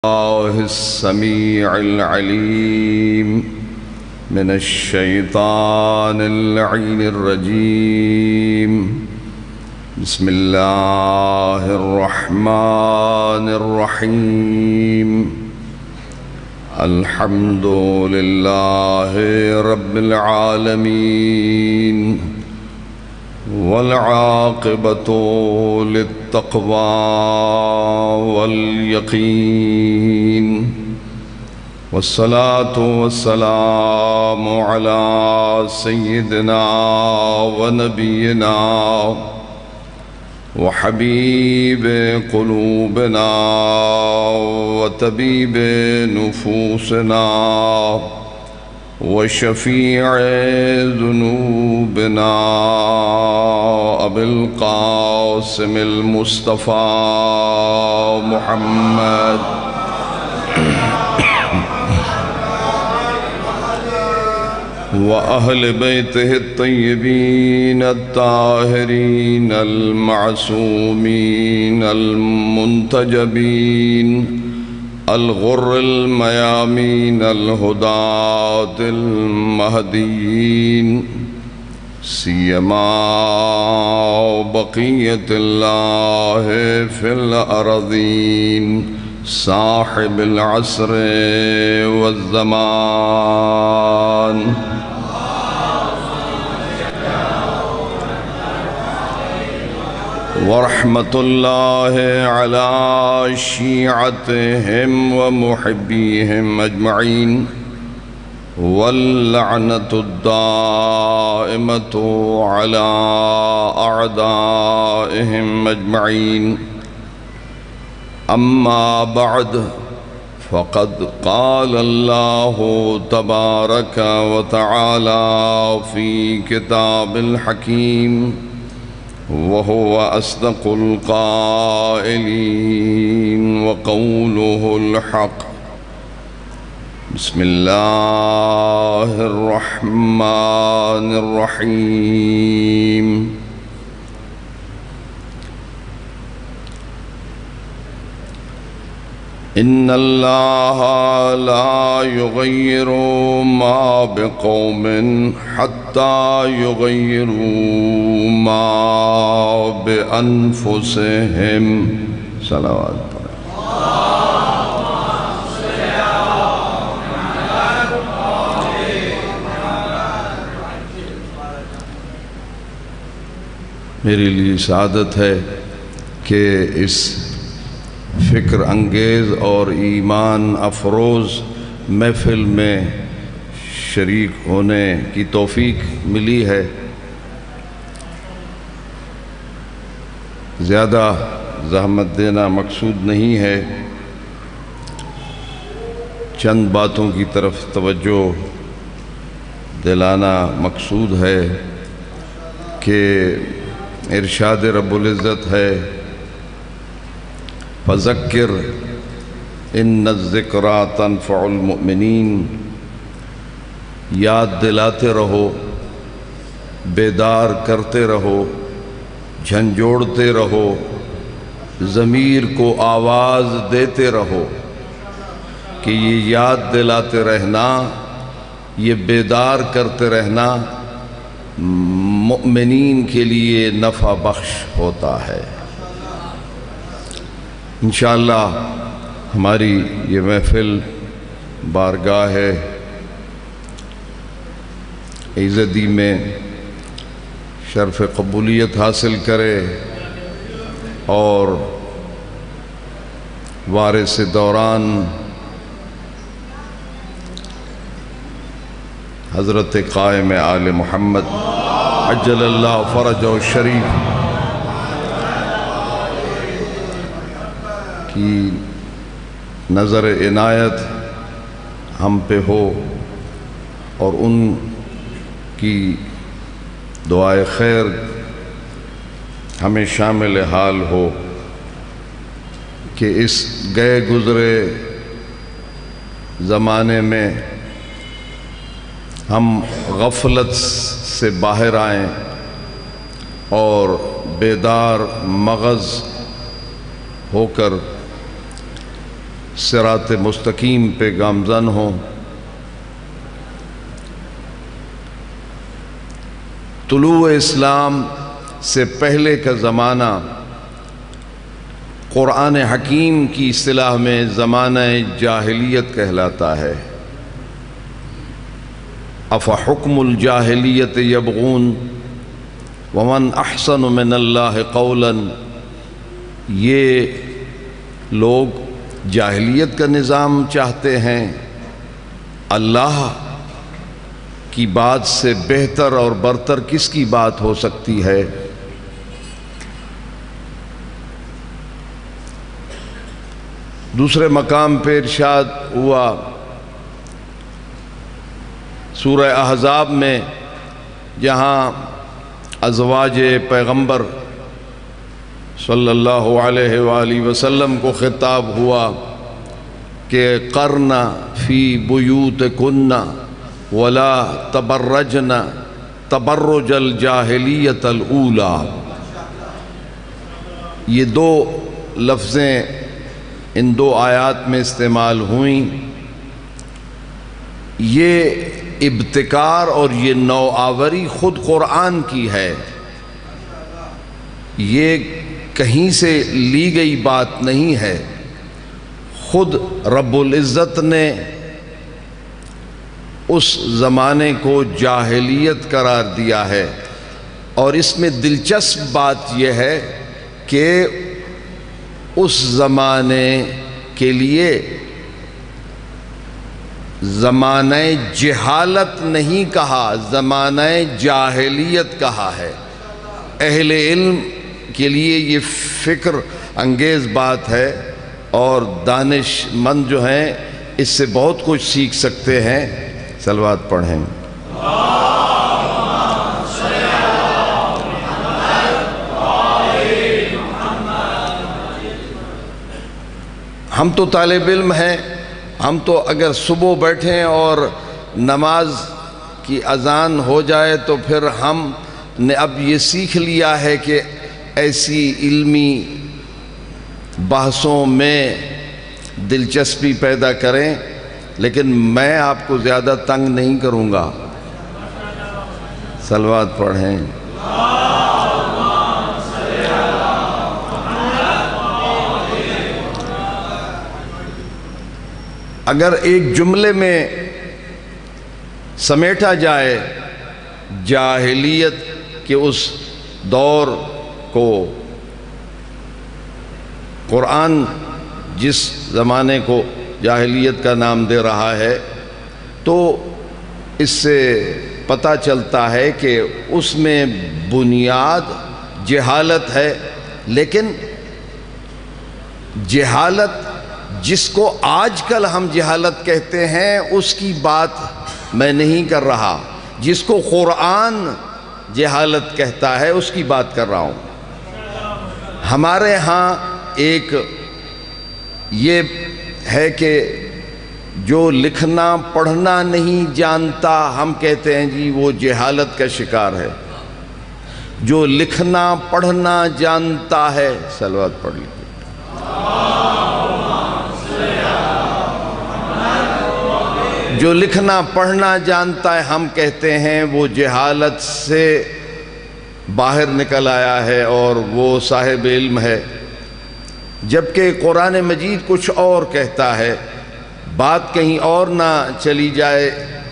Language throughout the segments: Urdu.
الله السميع العليم من الشيطان اللعين الرجيم. بسم الله الرحمن الرحيم. الحمد لله رب العالمين والعاقبة للتقوى واليقين، والصلاة والسلام على سيدنا ونبينا وحبيب قلوبنا وطبيب نفوسنا وشفيع ذنوبنا أبي القاسم المصطفى محمد وأهل بيته الطيبين الطاهرين المعصومين المنتجبين الغر الميامين الهداة المهديين، سيما بقية الله في الأرضين صاحب العصر والزمان. ورحمة الله على شيعتهم ومحبيهم أجمعين، واللعنة الدائمة على أعدائهم أجمعين. أما بعد، فقد قال الله تبارك وتعالى في كتاب الحكيم، وهو أصدق القائلين وقوله الحق. بسم الله الرحمن الرحيم. إن الله لا يغير ما بقوم حتى يغيروا ما بأنفسهم. صلوات. میرے لیے سعادت ہے کہ اس فکر انگیز اور ایمان افروز محفل میں شریک ہونے کی توفیق ملی ہے. زیادہ زحمت دینا مقصود نہیں ہے، چند باتوں کی طرف توجہ دلانا مقصود ہے کہ ارشاد رب العزت ہے، فذکر ان الذکریٰ تنفع المؤمنین. یاد دلاتے رہو، بیدار کرتے رہو، جھنجھوڑتے رہو، ضمیر کو آواز دیتے رہو کہ یہ یاد دلاتے رہنا، یہ بیدار کرتے رہنا مؤمنین کے لیے نفع بخش ہوتا ہے. انشاءاللہ ہماری یہ محفل بارگاہ ایزدی میں شرف قبولیت حاصل کرے اور وارث دوران حضرت قائم آل محمد عجل اللہ فرجہ الشریف کی نظر عنایت ہم پہ ہو اور ان کی دعائے خیر ہمیں شامل حال ہو کہ اس گئے گزرے زمانے میں ہم غفلت سے باہر آئیں اور بیدار مغز ہو کر صراط مستقیم پہ گامزن ہوں۔ طلوع اسلام سے پہلے کا زمانہ قرآن حکیم کی اصطلاح میں زمانہ جاہلیت کہلاتا ہے۔ افحکم الجاہلیت یبغون ومن احسن من اللہ قولا، یہ لوگ جاہلیت کا نظام چاہتے ہیں، اللہ کی بات سے بہتر اور برتر کس کی بات ہو سکتی ہے؟ دوسرے مقام پہ ارشاد ہوا سورہ احزاب میں، جہاں ازواج پیغمبر صلی اللہ علیہ وآلہ وسلم کو خطاب ہوا کہ قرن فی بیوتکن ولا تبرجن تبرج الجاہلیت الاولی۔ یہ دو لفظیں ان دو آیات میں استعمال ہوئیں۔ یہ ابتکار اور یہ نوآوری خود قرآن کی ہے، یہ کہیں سے لی گئی بات نہیں ہے، خود رب العزت نے اس زمانے کو جاہلیت قرار دیا ہے۔ اور اس میں دلچسپ بات یہ ہے کہ اس زمانے کے لیے زمانہ جہالت نہیں کہا، زمانہ جاہلیت کہا ہے۔ اہل علم کے لیے یہ فکر انگیز بات ہے، اور دانش مند جو ہیں اس سے بہت کچھ سیکھ سکتے ہیں۔ صلوات پڑھیں۔ ہم تو طالب علم ہیں، ہم تو اگر صبح بیٹھیں اور نماز کی اذان ہو جائے تو پھر ہم نے اب یہ سیکھ لیا ہے کہ ایسی علمی بحثوں میں دلچسپی پیدا کریں، لیکن میں آپ کو زیادہ تنگ نہیں کروں گا۔ صلوات پڑھیں۔ اگر ایک جملے میں سمیٹا جائے جاہلیت کے اس دور کو، قرآن جس زمانے کو جاہلیت کا نام دے رہا ہے، تو اس سے پتہ چلتا ہے کہ اس میں بنیاد جہالت ہے، لیکن جہالت جس کو آج کل ہم جہالت کہتے ہیں اس کی بات میں نہیں کر رہا، جس کو قرآن جہالت کہتا ہے اس کی بات کر رہا ہوں۔ ہمارے ہاں ایک یہ ہے کہ جو لکھنا پڑھنا نہیں جانتا، ہم کہتے ہیں جی وہ جہالت کا شکار ہے۔ جو لکھنا پڑھنا جانتا ہے، صلوات پڑھ لیجیے، جو لکھنا پڑھنا جانتا ہے ہم کہتے ہیں وہ جہالت سے باہر نکل آیا ہے اور وہ صاحب علم ہے، جبکہ قرآن مجید کچھ اور کہتا ہے۔ بات کہیں اور نہ چلی جائے،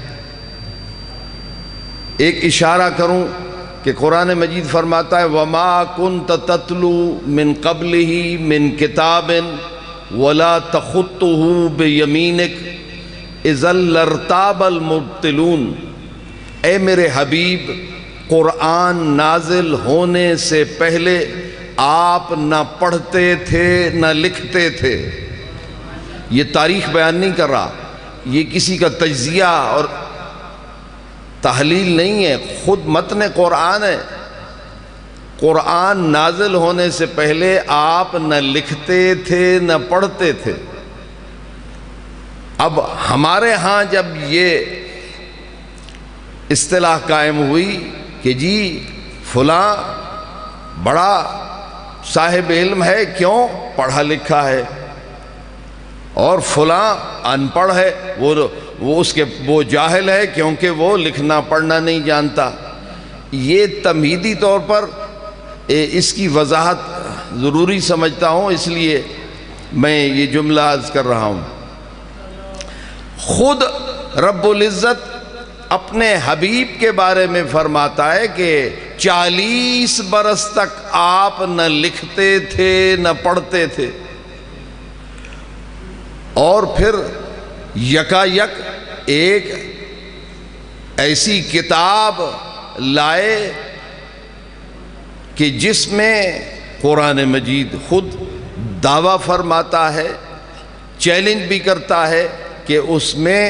ایک اشارہ کروں کہ قرآن مجید فرماتا ہے وَمَا كُنْتَ تَتْلُو مِنْ قَبْلِهِ مِنْ كِتَابٍ وَلَا تَخُطُّهُ بِيَمِينِكَ اِذًا لَارْتَابَ الْمُبْطِلُونَ۔ اے میرے حبیب، قرآن نازل ہونے سے پہلے آپ نہ پڑھتے تھے نہ لکھتے تھے۔ یہ تاریخ بیان نہیں کر رہا، یہ کسی کا تجزیہ اور تحلیل نہیں ہے، خود متن قرآن ہے۔ قرآن نازل ہونے سے پہلے آپ نہ لکھتے تھے نہ پڑھتے تھے۔ اب ہمارے ہاں جب یہ اصطلاح قائم ہوئی کہ جی فلاں بڑا صاحب علم ہے، کیوں؟ پڑھا لکھا ہے، اور فلاں ان پڑھ ہے، وہ جاہل ہے کیونکہ وہ لکھنا پڑھنا نہیں جانتا۔ یہ تمہیدی طور پر اس کی وضاحت ضروری سمجھتا ہوں، اس لیے میں یہ جملہ عرض کر رہا ہوں۔ خود رب العزت اپنے حبیب کے بارے میں فرماتا ہے کہ 40 برس تک آپ نہ لکھتے تھے نہ پڑھتے تھے، اور پھر یکا یک ایک ایسی کتاب لائے کہ جس میں قرآن مجید خود دعویٰ فرماتا ہے، چیلنج بھی کرتا ہے کہ اس میں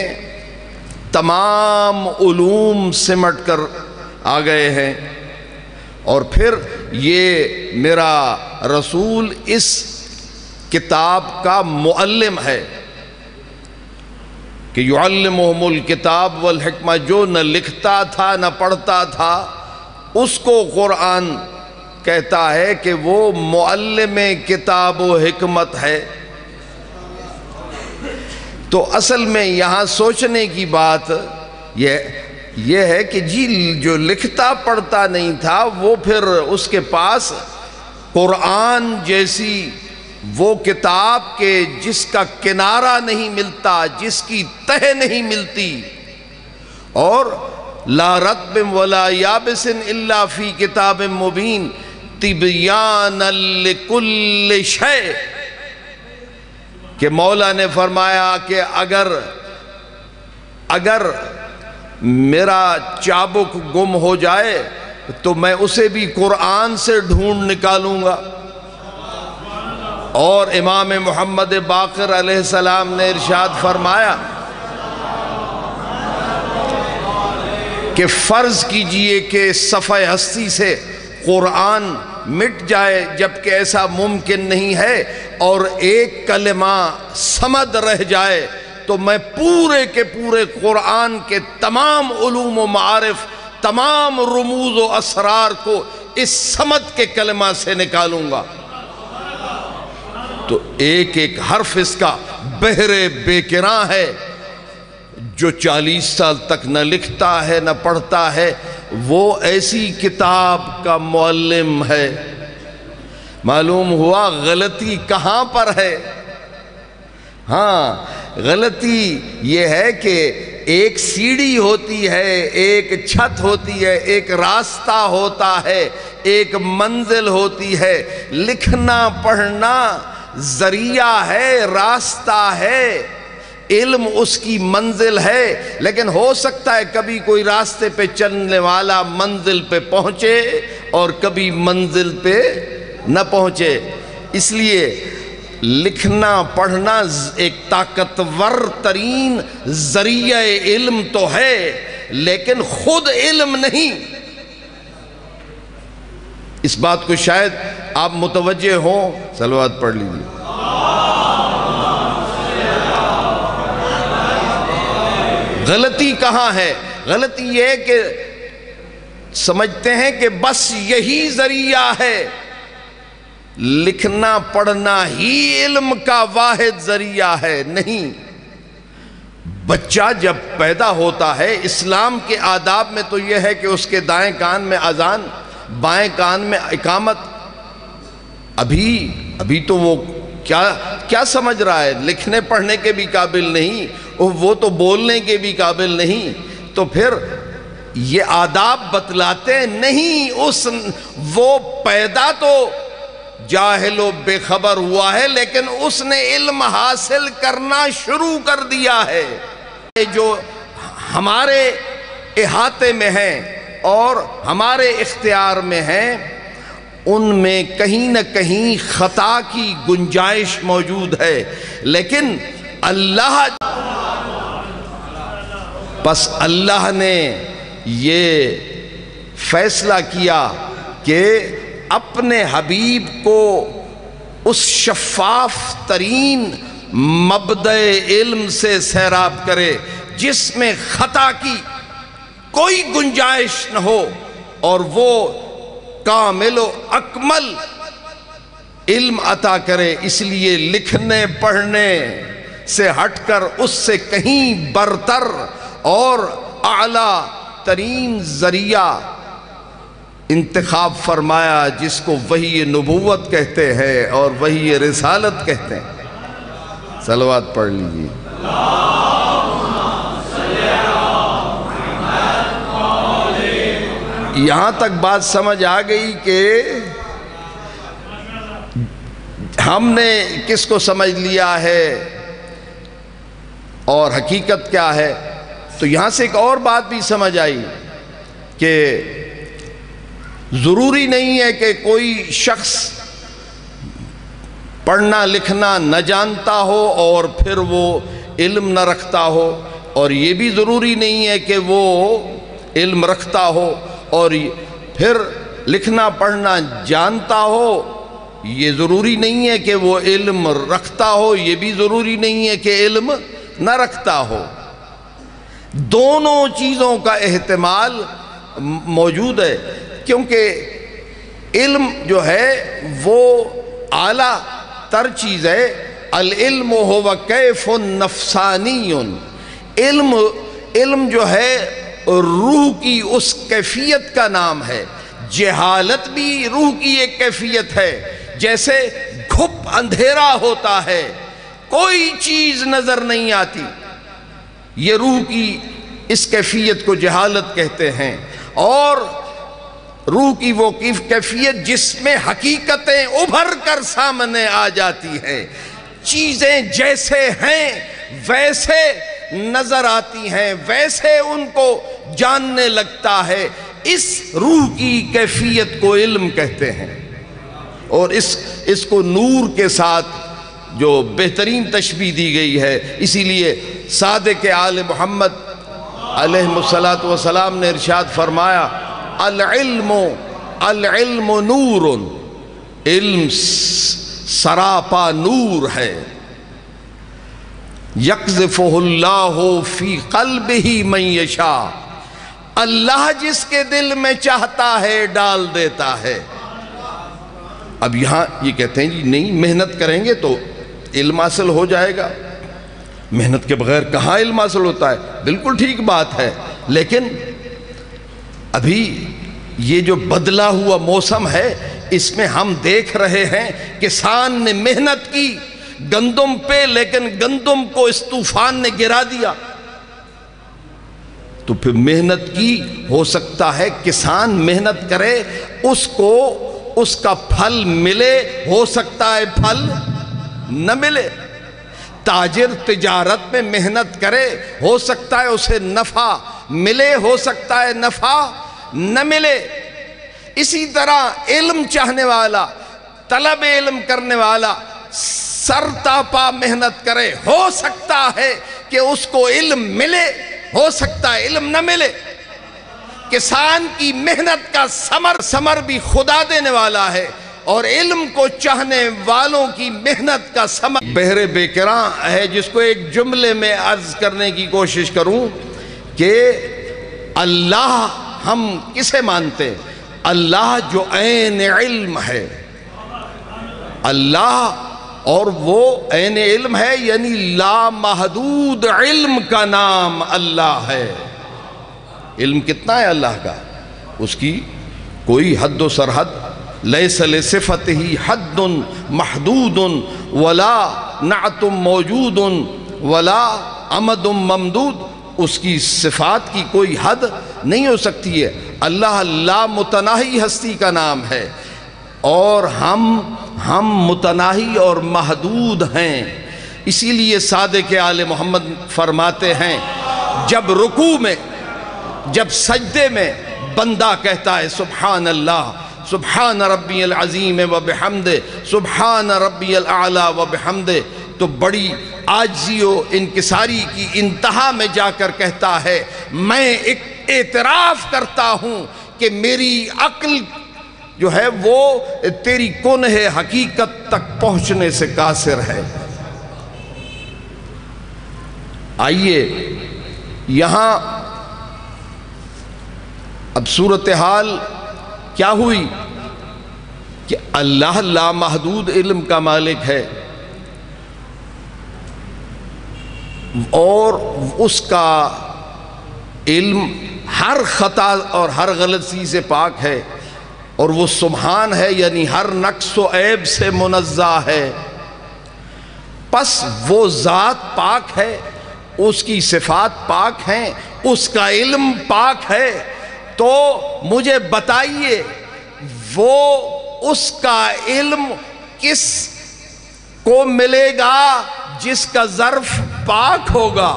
تمام علوم سمٹ کر آ گئے ہیں، اور پھر یہ میرا رسول اس کتاب کا معلم ہے کہ یعلمہم الکتاب والحکمہ، جو نہ لکھتا تھا نہ پڑھتا تھا اس کو قرآن کہتا ہے کہ وہ معلم کتاب و حکمت ہے۔ تو اصل میں یہاں سوچنے کی بات یہ ہے کہ جی جو لکھتا پڑھتا نہیں تھا وہ پھر اس کے پاس قرآن جیسی وہ کتاب کے جس کا کنارہ نہیں ملتا، جس کی تہ نہیں ملتی، اور لا رطب ولا یابس الا فی کتاب مبین تبیانا لکل شیء، کہ مولا نے فرمایا کہ اگر میرا چابک گم ہو جائے تو میں اسے بھی قرآن سے ڈھونڈ نکالوں گا۔ اور امام محمد باقر علیہ السلام نے ارشاد فرمایا کہ فرض کیجئے کہ صفحہ ہستی سے قرآن مٹ جائے، جبکہ ایسا ممکن نہیں ہے، اور ایک کلمہ صمد رہ جائے، تو میں پورے کے پورے قرآن کے تمام علوم و معارف، تمام رموز و اسرار کو اس صمد کے کلمہ سے نکالوں گا۔ تو ایک ایک حرف اس کا بحر بے کراں ہے۔ جو 40 سال تک نہ لکھتا ہے نہ پڑھتا ہے، وہ ایسی کتاب کا معلم ہے۔ معلوم ہوا غلطی کہاں پر ہے؟ ہاں، غلطی یہ ہے کہ ایک سیڑھی ہوتی ہے، ایک چھت ہوتی ہے، ایک راستہ ہوتا ہے، ایک منزل ہوتی ہے۔ لکھنا پڑھنا ذریعہ ہے، راستہ ہے، علم اس کی منزل ہے، لیکن ہو سکتا ہے کبھی کوئی راستے پہ چلنے والا منزل پہ پہنچے اور کبھی منزل پہ نہ پہنچے۔ اس لیے لکھنا پڑھنا ایک طاقتور ترین ذریعہ علم تو ہے، لیکن خود علم نہیں۔ اس بات کو شاید آپ متوجہ ہوں، صلوات پڑھ لیجیے۔ غلطی کہاں ہے؟ غلطی یہ ہے کہ سمجھتے ہیں کہ بس یہی ذریعہ ہے، لکھنا پڑھنا ہی علم کا واحد ذریعہ ہے۔ نہیں، بچہ جب پیدا ہوتا ہے، اسلام کے آداب میں تو یہ ہے کہ اس کے دائیں کان میں اذان، بائیں کان میں اقامت۔ ابھی تو وہ کیا سمجھ رہا ہے؟ لکھنے پڑھنے کے بھی قابل نہیں، وہ تو بولنے کے بھی قابل نہیں، تو پھر یہ آداب بتلاتے نہیں۔ وہ پیدا تو جاہل و بے خبر ہوا ہے، لیکن اس نے علم حاصل کرنا شروع کر دیا ہے۔ جو ہمارے احاطے میں ہیں اور ہمارے اختیار میں ہیں، ان میں کہیں نہ کہیں خطا کی گنجائش موجود ہے، لیکن اللہ نے یہ فیصلہ کیا کہ اپنے حبیب کو اس شفاف ترین مبدأ علم سے سیراب کرے جس میں خطا کی کوئی گنجائش نہ ہو، اور وہ کامل و اکمل علم عطا کرے۔ اس لیے لکھنے پڑھنے سے ہٹ کر اس سے کہیں برتر اور اعلیٰ ترین ذریعہ انتخاب فرمایا، جس کو وحی نبوت کہتے ہیں اور وحی رسالت کہتے ہیں۔ صلوات پڑھ لیجیے۔ یہاں تک بات سمجھ آ گئی کہ ہم نے کس کو سمجھ لیا ہے اور حقیقت کیا ہے۔ تو یہاں سے ایک اور بات بھی سمجھ آئی کہ ضروری نہیں ہے کہ کوئی شخص پڑھنا لکھنا نہ جانتا ہو اور پھر وہ علم نہ رکھتا ہو، اور یہ بھی ضروری نہیں ہے کہ وہ علم رکھتا ہو اور پھر لکھنا پڑھنا جانتا ہو۔ یہ ضروری نہیں ہے کہ وہ علم رکھتا ہو، یہ بھی ضروری نہیں ہے کہ علم نہ رکھتا ہو۔ دونوں چیزوں کا احتمال موجود ہے، کیونکہ علم جو ہے وہ اعلیٰ تر چیز ہے۔ العلم هو کیف نفسانی، علم جو ہے روح کی اس کیفیت کا نام ہے۔ جہالت بھی روح کی ایک کیفیت ہے، جیسے گھپ اندھیرا ہوتا ہے، کوئی چیز نظر نہیں آتی، یہ روح کی اس کیفیت کو جہالت کہتے ہیں۔ اور روح کی وہ کیفیت جس میں حقیقتیں ابھر کر سامنے آ جاتی ہیں، چیزیں جیسے ہیں ویسے نظر آتی ہیں، ویسے ان کو جاننے لگتا ہے، اس روح کی کیفیت کو علم کہتے ہیں۔ اور اس کو نور کے ساتھ جو بہترین تشبیہ دی گئی ہے، اسی لیے صادق آل محمد علیہ الصلاۃ والسلام نے ارشاد فرمایا، العلم نور، علم سراپا نور ہے، یقذفہ اللہ فی قلبہ من یشاء، اللہ جس کے دل میں چاہتا ہے ڈال دیتا ہے۔ اب یہاں یہ کہتے ہیں جی نہیں، محنت کریں گے تو علم حاصل ہو جائے گا، محنت کے بغیر کہاں علم حاصل ہوتا ہے؟ بالکل ٹھیک بات ہے، لیکن ابھی یہ جو بدلا ہوا موسم ہے، اس میں ہم دیکھ رہے ہیں کسان نے محنت کی گندم پہ، لیکن گندم کو اس طوفان نے گرا دیا۔ تو پھر محنت کی، ہو سکتا ہے کسان محنت کرے، اس کو اس کا پھل ملے، ہو سکتا ہے پھل نہ ملے۔ تاجر تجارت میں محنت کرے، ہو سکتا ہے اسے نفع ملے، ہو سکتا ہے نفع نہ ملے۔ اسی طرح علم چاہنے والا، طلب علم کرنے والا سر تاپا محنت کرے، ہو سکتا ہے کہ اس کو علم ملے، ہو سکتا ہے علم نہ ملے۔ کسان کی محنت کا ثمر بھی خدا دینے والا ہے، اور علم کو چاہنے والوں کی محنت کا ثمر بہر بیکراں ہے، جس کو ایک جملے میں عرض کرنے کی کوشش کروں کہ اللہ ہم کسے مانتے؟ اللہ جو عین علم ہے، اللہ، اور وہ عین علم ہے، یعنی لامحدود علم کا نام اللہ ہے۔ علم کتنا ہے اللہ کا؟ اس کی کوئی حد و سرحد، لیس لصفتہ حد محدود ولا نعت موجود ولا امد ممدود، اس کی صفات کی کوئی حد نہیں ہو سکتی ہے۔ اللہ لامتناہی ہستی کا نام ہے، اور ہم متناہی اور محدود ہیں۔ اسی لیے صادق آل محمد فرماتے ہیں، جب رکوع میں، جب سجدے میں بندہ کہتا ہے سبحان اللہ، سبحان ربی العظیم و بحمدہ، سبحان ربی الاعلی و بحمدہ، تو بڑی عاجزی و انکساری کی انتہا میں جا کر کہتا ہے، میں ایک اعتراف کرتا ہوں کہ میری عقل جو ہے وہ تیری کنہ حقیقت تک پہنچنے سے قاصر ہے۔ آئیے یہاں اب صورتحال کیا ہوئی کہ اللہ لامحدود علم کا مالک ہے، اور اس کا علم ہر خطا اور ہر غلطی سے پاک ہے، اور وہ سبحان ہے، یعنی ہر نقص و عیب سے منزہ ہے۔ پس وہ ذات پاک ہے، اس کی صفات پاک ہیں، اس کا علم پاک ہے، تو مجھے بتائیے وہ اس کا علم کس کو ملے گا جس کا ظرف پاک ہوگا؟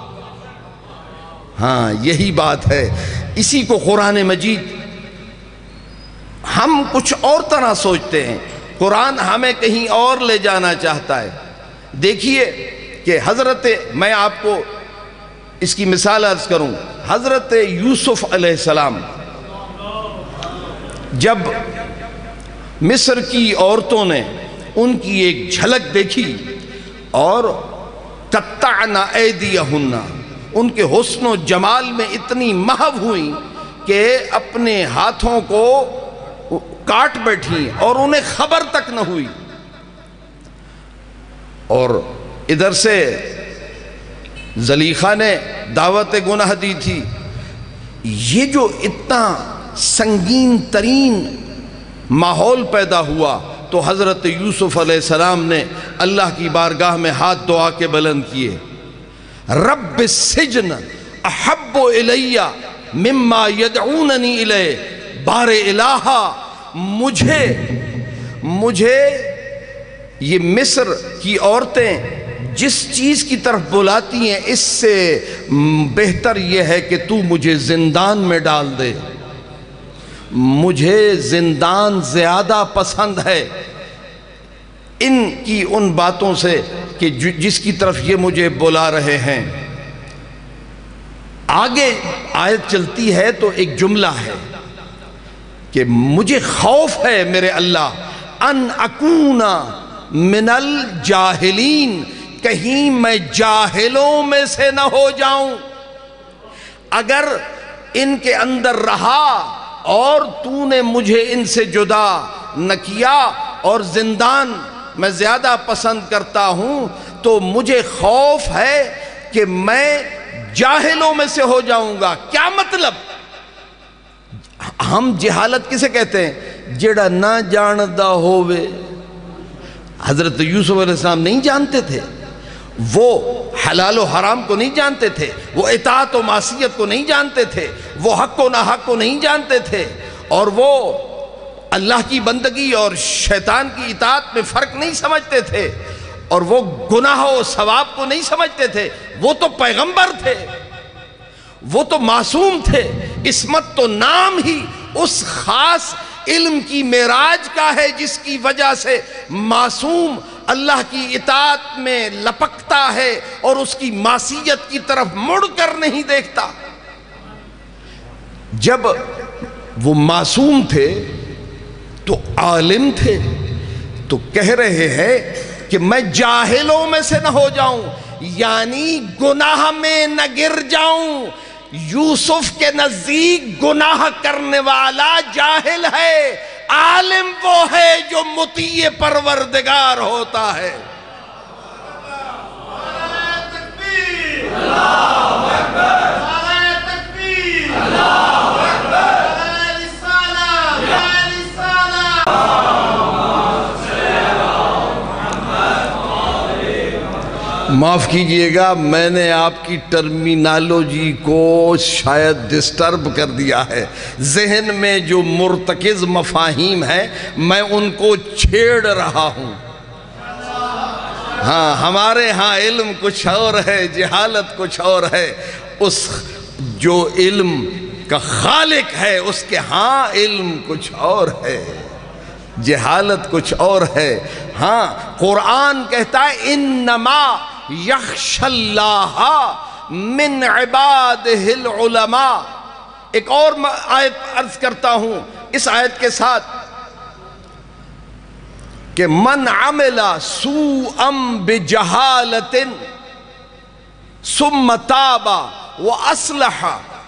ہاں یہی بات ہے۔ اسی کو قرآن مجید ہم کچھ اور طرح سوچتے ہیں، قرآن ہمیں کہیں اور لے جانا چاہتا ہے۔ دیکھیے کہ میں آپ کو اس کی مثال عرض کروں، حضرت یوسف علیہ السلام جب مصر کی عورتوں نے ان کی ایک جھلک دیکھی اور قطعنا ایدیہن، ان کے حسن و جمال میں اتنی محو ہوئی کہ اپنے ہاتھوں کو کاٹ بیٹھی اور انہیں خبر تک نہ ہوئی، اور ادھر سے زلیخا نے دعوت گناہ دی تھی۔ یہ جو اتنا سنگین ترین ماحول پیدا ہوا تو حضرت یوسف علیہ السلام نے اللہ کی بارگاہ میں ہاتھ دعا کے بلند کیے، رب السجن احب الی مما یدعوننی الیہ، بار الہا مجھے یہ مصر کی عورتیں جس چیز کی طرف بلاتی ہیں اس سے بہتر یہ ہے کہ تو مجھے زندان میں ڈال دے، مجھے زندان زیادہ پسند ہے ان کی ان باتوں سے کہ جس کی طرف یہ مجھے بلا رہے ہیں۔ آگے آیت چلتی ہے تو ایک جملہ ہے کہ مجھے خوف ہے میرے اللہ ان اکون من الجاہلین، کہیں میں جاہلوں میں سے نہ ہو جاؤں۔ اگر ان کے اندر رہا اور تو نے مجھے ان سے جدا نہ کیا اور زندان میں زیادہ پسند کرتا ہوں تو مجھے خوف ہے کہ میں جاہلوں میں سے ہو جاؤں گا۔ کیا مطلب؟ ہم جہالت کسے کہتے ہیں؟ جڑا نہ جاندا ہووے۔ حضرت یوسف علیہ السلام نہیں جانتے تھے، وہ حلال و حرام کو نہیں جانتے تھے، وہ اطاعت و معصیت کو نہیں جانتے تھے، وہ حق و ناحق کو نہیں جانتے تھے، اور وہ اللہ کی بندگی اور شیطان کی اطاعت میں فرق نہیں سمجھتے تھے، اور وہ گناہ و ثواب کو نہیں سمجھتے تھے۔ وہ تو پیغمبر تھے، وہ تو معصوم تھے۔ عصمت تو نام ہی اس خاص علم کی معراج کا ہے جس کی وجہ سے معصوم اللہ کی اطاعت میں لپکتا ہے اور اس کی معصیت کی طرف مڑ کر نہیں دیکھتا۔ جب وہ معصوم تھے تو عالم تھے، تو کہہ رہے ہیں کہ میں جاہلوں میں سے نہ ہو جاؤں، یعنی گناہ میں نہ گر جاؤں۔ یوسف کے نزدیک گناہ کرنے والا جاہل ہے، عالم وہ ہے جو مطیع پروردگار ہوتا ہے۔ معاف کیجئے گا، میں نے آپ کی ٹرمینالوجی کو شاید ڈسٹرب کر دیا ہے۔ ذہن میں جو مرتکز مفاہیم ہیں میں ان کو چھیڑ رہا ہوں۔ ہاں ہمارے ہاں علم کچھ اور ہے، جہالت کچھ اور ہے۔ اس جو علم کا خالق ہے اس کے ہاں علم کچھ اور ہے، جہالت کچھ اور ہے۔ ہاں قرآن کہتا ہے انما یخشی اللہ من عبادہ العلماء۔ ایک اور آیت عرض کرتا ہوں اس آیت کے ساتھ کہ من عمل سوءا بجہالت ثم تاب واصلح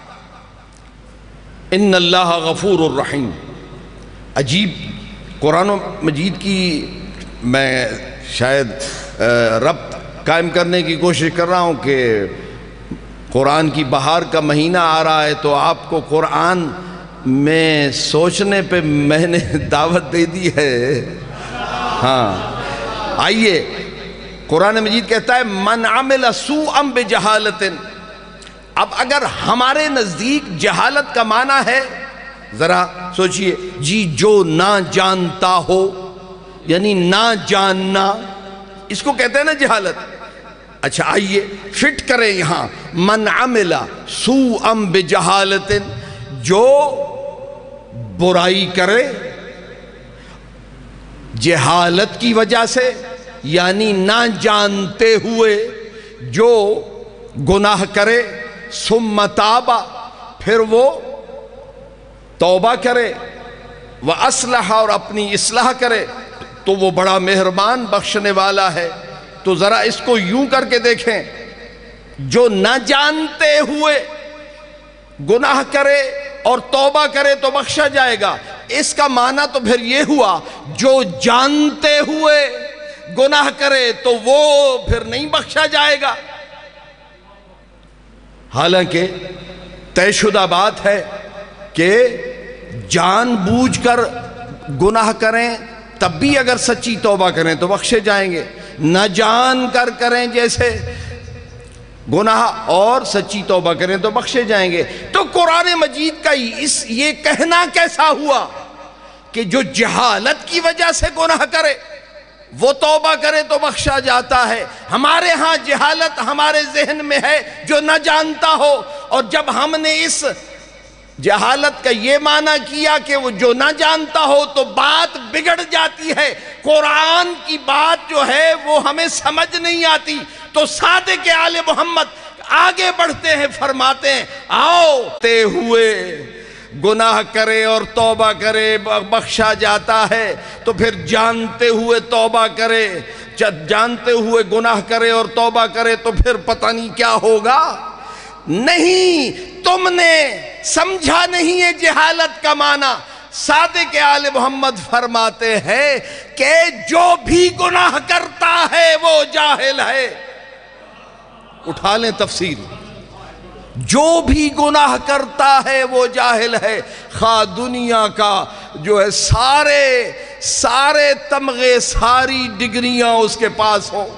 ان اللہ غفور الرحیم۔ عجیب قرآن مجید کی میں شاید ربط قائم کرنے کی کوشش کر رہا ہوں کہ قرآن کی بہار کا مہینہ آ رہا ہے، تو آپ کو قرآن میں سوچنے پہ میں نے دعوت دے دی ہے۔ ہاں آئیے، قرآن مجید کہتا ہے من عمل سوءا بجہالت۔ اب اگر ہمارے نزدیک جہالت کا معنی ہے، ذرا سوچئے جی، جو نہ جانتا ہو، یعنی نہ جاننا، اس کو کہتے ہیں نا جہالت۔ اچھا آئیے فٹ کریں یہاں، من عمل سوءا بجہالت، جو برائی کرے جہالت کی وجہ سے، یعنی نہ جانتے ہوئے جو گناہ کرے، ثم تاب، پھر وہ توبہ کرے، وَأَصْلَحَ، اور اپنی اصلاح کرے، تو وہ بڑا مہربان بخشنے والا ہے۔ تو ذرا اس کو یوں کر کے دیکھیں، جو نہ جانتے ہوئے گناہ کرے اور توبہ کرے تو بخشا جائے گا۔ اس کا معنی تو پھر یہ ہوا جو جانتے ہوئے گناہ کرے تو وہ پھر نہیں بخشا جائے گا۔ حالانکہ طے شدہ بات ہے کہ جان بوجھ کر گناہ کریں تب بھی اگر سچی توبہ کریں تو بخشے جائیں گے، نہ جان کر کریں جیسے گناہ اور سچی توبہ کریں تو بخشے جائیں گے۔ تو قرآن مجید کا یہ کہنا کیسا ہوا کہ جو جہالت کی وجہ سے گناہ کرے وہ توبہ کرے تو بخشا جاتا ہے؟ ہمارے ہاں جہالت ہمارے ذہن میں ہے جو نہ جانتا ہو، اور جب ہم نے اس جہالت کا یہ معنی کیا کہ وہ جو نہ جانتا ہو تو بات بگڑ جاتی ہے، قرآن کی بات جو ہے وہ ہمیں سمجھ نہیں آتی۔ تو صادق آل محمد آگے بڑھتے ہیں، فرماتے ہیں آؤ تے ہوئے گناہ کرے اور توبہ کرے بخشا جاتا ہے، تو پھر جانتے ہوئے توبہ کرے، جانتے ہوئے گناہ کرے اور توبہ کرے تو پھر پتہ نہیں کیا ہوگا۔ نہیں، تم نے سمجھا نہیں ہے جہالت کا معنی۔ صادق آل محمد فرماتے ہیں کہ جو بھی گناہ کرتا ہے وہ جاہل ہے۔ اٹھا لیں تفسیر، جو بھی گناہ کرتا ہے وہ جاہل ہے، خواہ دنیا کا جو ہے سارے تمغے، ساری ڈگریاں اس کے پاس ہوں،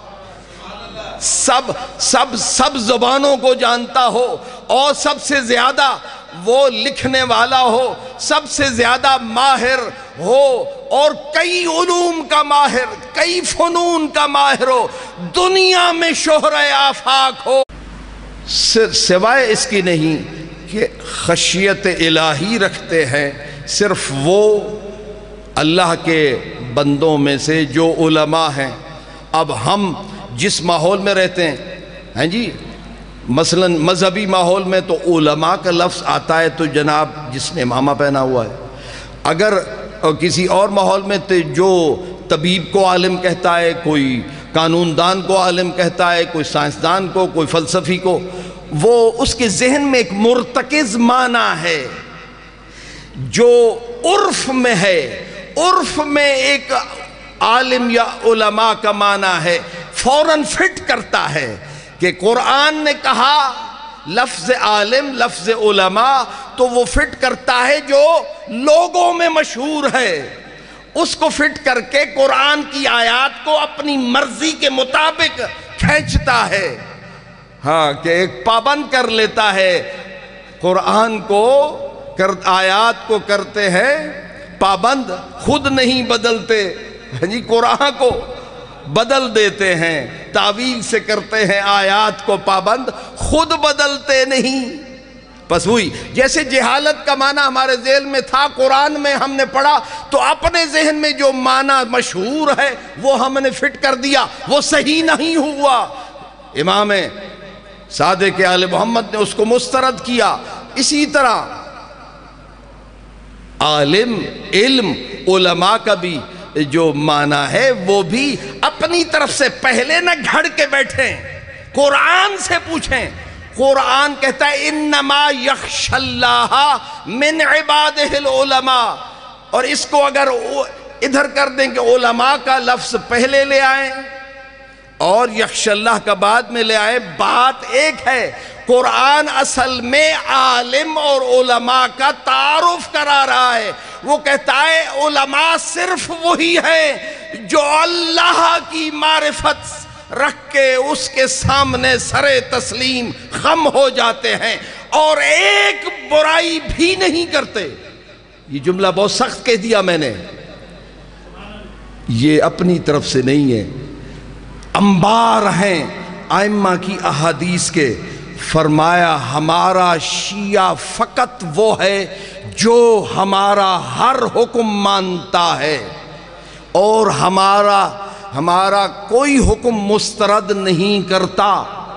سب زبانوں کو جانتا ہو، اور سب سے زیادہ وہ لکھنے والا ہو، سب سے زیادہ ماہر ہو، اور کئی علوم کا ماہر، کئی فنون کا ماہر ہو، دنیا میں شہرہ آفاق ہو، سوائے اس کی نہیں کہ خشیت الہی رکھتے ہیں صرف وہ اللہ کے بندوں میں سے جو علماء ہیں۔ اب ہم جس ماحول میں رہتے ہیں جی، مثلا مذہبی ماحول میں تو علماء کا لفظ آتا ہے تو جناب جس نے امامہ پہنا ہوا ہے، اگر کسی اور ماحول میں تو جو طبیب کو عالم کہتا ہے، کوئی قانون دان کو عالم کہتا ہے، کوئی سائنسدان کو، کوئی فلسفی کو، وہ اس کے ذہن میں ایک مرتکز معنی ہے جو عرف میں ہے۔ عرف میں ایک عالم یا علماء کا معنی ہے، فوراً فٹ کرتا ہے کہ قرآن نے کہا لفظ عالم، لفظ علماء، تو وہ فٹ کرتا ہے جو لوگوں میں مشہور ہے، اس کو فٹ کر کے قرآن کی آیات کو اپنی مرضی کے مطابق کھینچتا ہے۔ ہاں، کہ ایک پابند کر لیتا ہے، قرآن کو آیات کو کرتے ہیں پابند، خود نہیں بدلتے، جی قرآن کو بدل دیتے ہیں، تعویل سے کرتے ہیں آیات کو پابند، خود بدلتے نہیں۔ بس ہوئی جیسے جہالت کا معنی ہمارے ذہن میں تھا، قرآن میں ہم نے پڑھا تو اپنے ذہن میں جو معنی مشہور ہے وہ ہم نے فٹ کر دیا، وہ صحیح نہیں ہوا۔ امام صادق آل محمد نے اس کو مسترد کیا۔ اسی طرح عالم، علم، علماء کا بھی جو معنی ہے وہ بھی اپنی طرف سے پہلے نہ گھڑ کے بیٹھیں، قرآن سے پوچھیں۔ قرآن کہتا ہے انما یخشی اللہ من عبادہ العلماء، اور اس کو اگر ادھر کر دیں کہ علماء کا لفظ پہلے لے آئیں، اور یخش اللہ کا بعد میں لے آئے، بات ایک ہے۔ قرآن اصل میں عالم اور علماء کا تعارف کرا رہا ہے۔ وہ کہتا ہے علماء صرف وہی ہیں جو اللہ کی معرفت رکھ کے اس کے سامنے سر تسلیم خم ہو جاتے ہیں اور ایک برائی بھی نہیں کرتے۔ یہ جملہ بہت سخت کہہ دیا میں نے، یہ اپنی طرف سے نہیں ہے، انبار ہیں ائمہ کی احادیث کے۔ فرمایا ہمارا شیعہ فقط وہ ہے جو ہمارا ہر حکم مانتا ہے اور ہمارا کوئی حکم مسترد نہیں کرتا،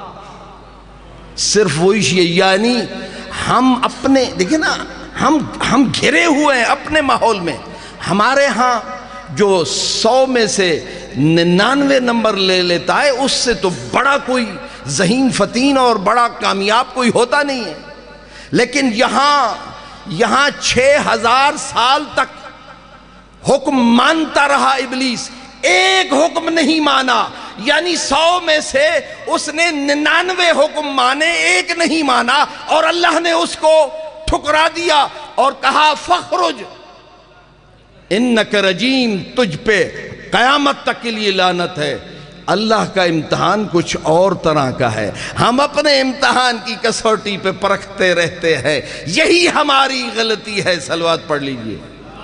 صرف وہی شیعہ۔ یعنی ہم اپنے دیکھیں نا، ہم گھرے ہوئے ہیں اپنے ماحول میں۔ ہمارے ہاں جو 100 میں سے 99 نمبر لے لیتا ہے، اس سے تو بڑا کوئی ذہین فتین اور بڑا کامیاب کوئی ہوتا نہیں ہے۔ لیکن یہاں 6000 سال تک حکم مانتا رہا ابلیس، ایک حکم نہیں مانا۔ یعنی 100 میں سے اس نے 99 حکم مانے، ایک نہیں مانا، اور اللہ نے اس کو ٹھکرا دیا اور کہا فخرج انک رجیم، تجھ پہ قیامت تک کے لیے لعنت ہے۔ اللہ کا امتحان کچھ اور طرح کا ہے، ہم اپنے امتحان کی کسوٹی پہ پرکھتے رہتے ہیں، یہی ہماری غلطی ہے۔ صلوات پڑھ لیجئے۔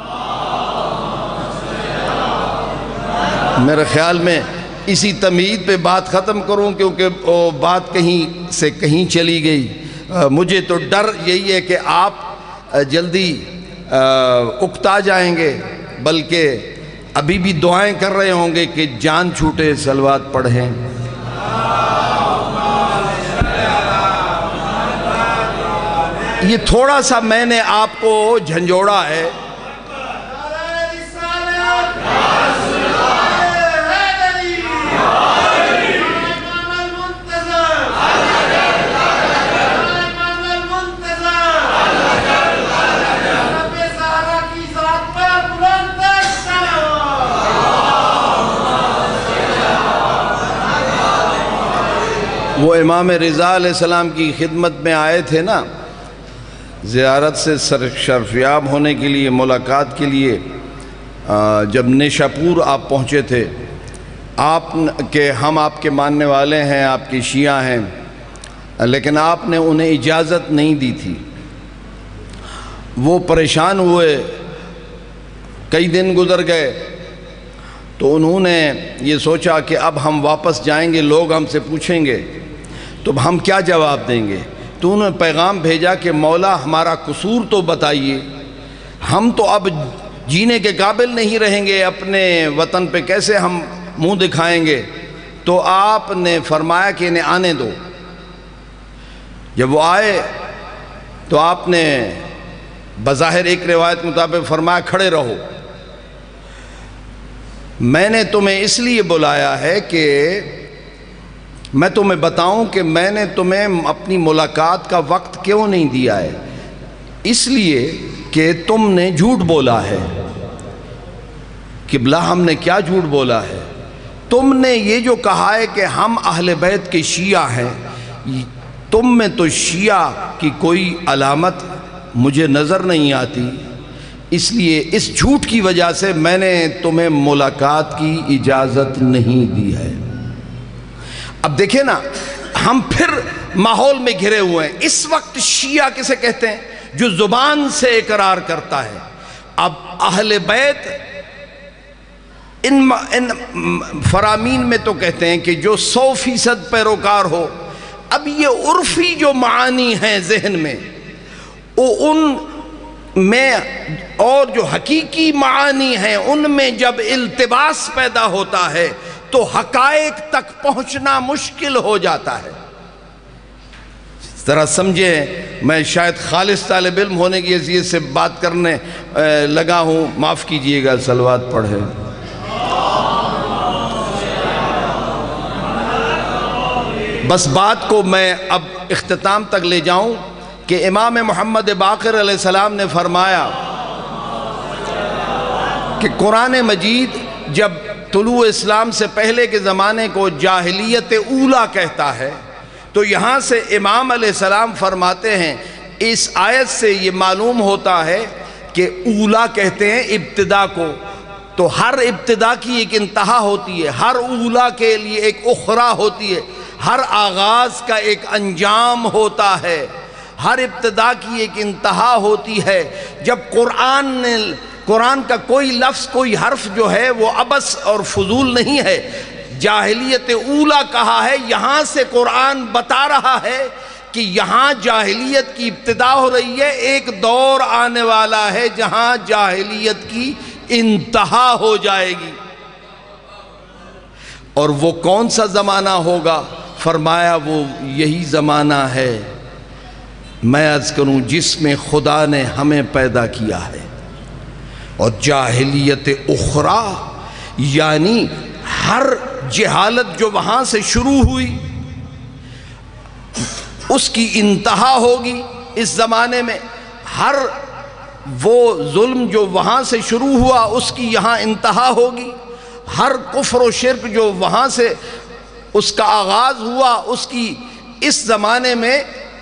میرے خیال میں اسی تمہید پہ بات ختم کروں، کیونکہ وہ بات کہیں سے کہیں چلی گئی۔ مجھے تو ڈر یہی ہے کہ آپ جلدی اکتا جائیں گے، بلکہ ابھی بھی دعائیں کر رہے ہوں گے کہ جان چھوٹے۔ صلوات پڑھیں۔ یہ تھوڑا سا میں نے آپ کو جھنجھوڑا ہے۔ وہ امام رضا علیہ السلام کی خدمت میں آئے تھے نا، زیارت سے شرفیاب ہونے کے لیے، ملاقات کے لیے۔ جب نیشاپور آپ پہنچے تھے، ہم آپ کے ماننے والے ہیں، آپ کے شیعہ ہیں، لیکن آپ نے انہیں اجازت نہیں دی تھی۔ وہ پریشان ہوئے، کئی دن گزر گئے، تو انہوں نے یہ سوچا کہ اب ہم واپس جائیں گے، لوگ ہم سے پوچھیں گے تو ہم کیا جواب دیں گے۔ تو انہوں نے پیغام بھیجا کہ مولا ہمارا قصور تو بتائیے، ہم تو اب جینے کے قابل نہیں رہیں گے، اپنے وطن پہ کیسے ہم منہ دکھائیں گے۔ تو آپ نے فرمایا کہ انہیں آنے دو۔ جب وہ آئے تو آپ نے بظاہر ایک روایت مطابق فرمایا کھڑے رہو، میں نے تمہیں اس لیے بلایا ہے کہ میں تمہیں بتاؤں کہ میں نے تمہیں اپنی ملاقات کا وقت کیوں نہیں دیا ہے۔ اس لیے کہ تم نے جھوٹ بولا ہے۔ قبلہ ہم نے کیا جھوٹ بولا ہے؟ تم نے یہ جو کہا ہے کہ ہم اہل بیت کے شیعہ ہیں، تم میں تو شیعہ کی کوئی علامت مجھے نظر نہیں آتی، اس لیے اس جھوٹ کی وجہ سے میں نے تمہیں ملاقات کی اجازت نہیں دی ہے۔ اب دیکھیں نا، ہم پھر ماحول میں گھرے ہوئے ہیں۔ اس وقت شیعہ کسے کہتے ہیں؟ جو زبان سے اقرار کرتا ہے۔ اب اہل بیت ان فرامین میں تو کہتے ہیں کہ جو 100% پیروکار ہو۔ اب یہ عرفی جو معانی ہیں ذہن میں، وہ ان میں اور جو حقیقی معانی ہیں ان میں جب التباس پیدا ہوتا ہے تو حقائق تک پہنچنا مشکل ہو جاتا ہے۔ ذرا سمجھیں، میں شاید خالص طالب علم ہونے کی حیثیت سے بات کرنے لگا ہوں، معاف کیجئے گا۔ صلوات پڑھیں۔ بس بات کو میں اب اختتام تک لے جاؤں کہ امام محمد باقر علیہ السلام نے فرمایا کہ قرآن مجید جب طلوع اسلام سے پہلے کے زمانے کو جاہلیت اولا کہتا ہے، تو یہاں سے امام علیہ السلام فرماتے ہیں اس آیت سے یہ معلوم ہوتا ہے کہ اولا کہتے ہیں ابتدا کو، تو ہر ابتدا کی ایک انتہا ہوتی ہے، ہر اولا کے لیے ایک اخرا ہوتی ہے، ہر آغاز کا ایک انجام ہوتا ہے، ہر ابتدا کی ایک انتہا ہوتی ہے۔ جب قرآن کا کوئی لفظ کوئی حرف جو ہے وہ عبث اور فضول نہیں ہے، جاہلیت اولا کہا ہے، یہاں سے قرآن بتا رہا ہے کہ یہاں جاہلیت کی ابتدا ہو رہی ہے، ایک دور آنے والا ہے جہاں جاہلیت کی انتہا ہو جائے گی۔ اور وہ کون سا زمانہ ہوگا؟ فرمایا وہ یہی زمانہ ہے، میں عرض کروں، جس میں خدا نے ہمیں پیدا کیا ہے۔ اور جاہلیت اخری یعنی ہر جہالت جو وہاں سے شروع ہوئی اس کی انتہا ہوگی اس زمانے میں، ہر وہ ظلم جو وہاں سے شروع ہوا اس کی یہاں انتہا ہوگی، ہر کفر و شرک جو وہاں سے اس کا آغاز ہوا اس کی اس زمانے میں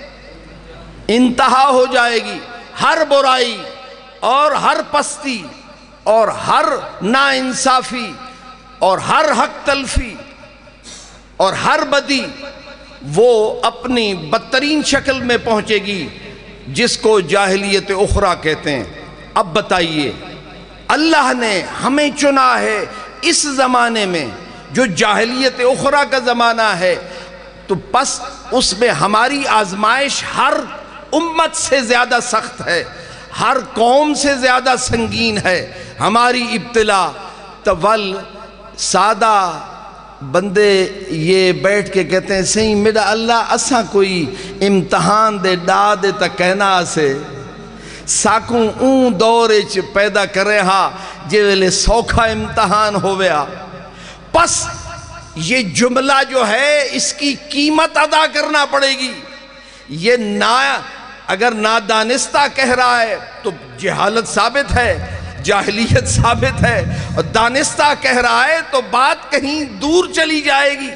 انتہا ہو جائے گی، ہر برائی اور ہر پستی اور ہر ناانصافی اور ہر حق تلفی اور ہر بدی وہ اپنی بدترین شکل میں پہنچے گی، جس کو جاہلیت اخری کہتے ہیں۔ اب بتائیے، اللہ نے ہمیں چنا ہے اس زمانے میں جو جاہلیت اخری کا زمانہ ہے، تو پس اس میں ہماری آزمائش ہر امت سے زیادہ سخت ہے، ہر قوم سے زیادہ سنگین ہے ہماری ابتلا۔ طول سادہ بندے یہ بیٹھ کے کہتے ہیں سہی میرا اللہ اساں کوئی امتحان دے ڈا دے تا کہنا سے ساکوں اون دورے چ پیدا کرے ہاں جے ویلے سوکھا امتحان ہویا۔ پس یہ جملہ جو ہے اس کی قیمت ادا کرنا پڑے گی۔ یہ اگر نادانستہ کہہ رہا ہے تو جہالت ثابت ہے، جاہلیت ثابت ہے، اور دانستہ کہہ رہا ہے تو بات کہیں دور چلی جائے گی۔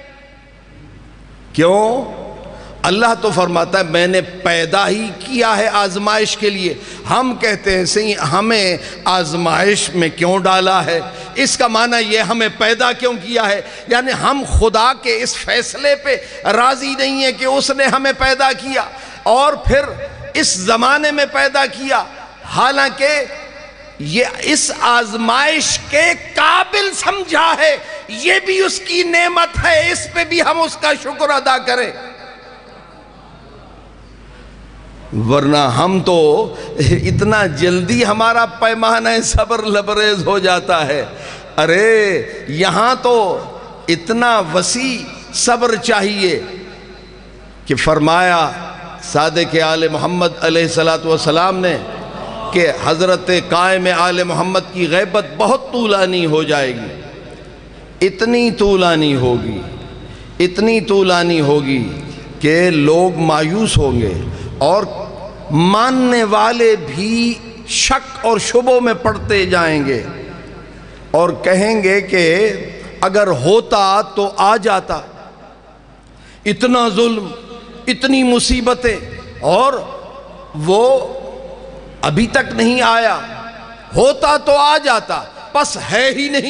کیوں؟ اللہ تو فرماتا ہے میں نے پیدا ہی کیا ہے آزمائش کے لیے۔ ہم کہتے ہیں صحیح ہمیں آزمائش میں کیوں ڈالا ہے، اس کا معنی یہ ہمیں پیدا کیوں کیا ہے، یعنی ہم خدا کے اس فیصلے پہ راضی نہیں ہیں کہ اس نے ہمیں پیدا کیا اور پھر اس زمانے میں پیدا کیا، حالانکہ یہ اس آزمائش کے قابل سمجھا ہے، یہ بھی اس کی نعمت ہے، اس پہ بھی ہم اس کا شکر ادا کریں۔ ورنہ ہم تو اتنا جلدی ہمارا پیمانہ صبر لبریز ہو جاتا ہے۔ ارے یہاں تو اتنا وسیع صبر چاہیے کہ فرمایا صادق آل محمد علیہ السلام نے کہ حضرت قائم آل محمد کی غیبت بہت طولانی ہو جائے گی، اتنی طولانی ہوگی، اتنی طولانی ہوگی کہ لوگ مایوس ہوں گے اور ماننے والے بھی شک اور شبوں میں پڑتے جائیں گے اور کہیں گے کہ اگر ہوتا تو آ جاتا، اتنا ظلم، اتنی مصیبتیں، اور وہ ابھی تک نہیں آیا، ہوتا تو آ جاتا، پس ہے ہی نہیں۔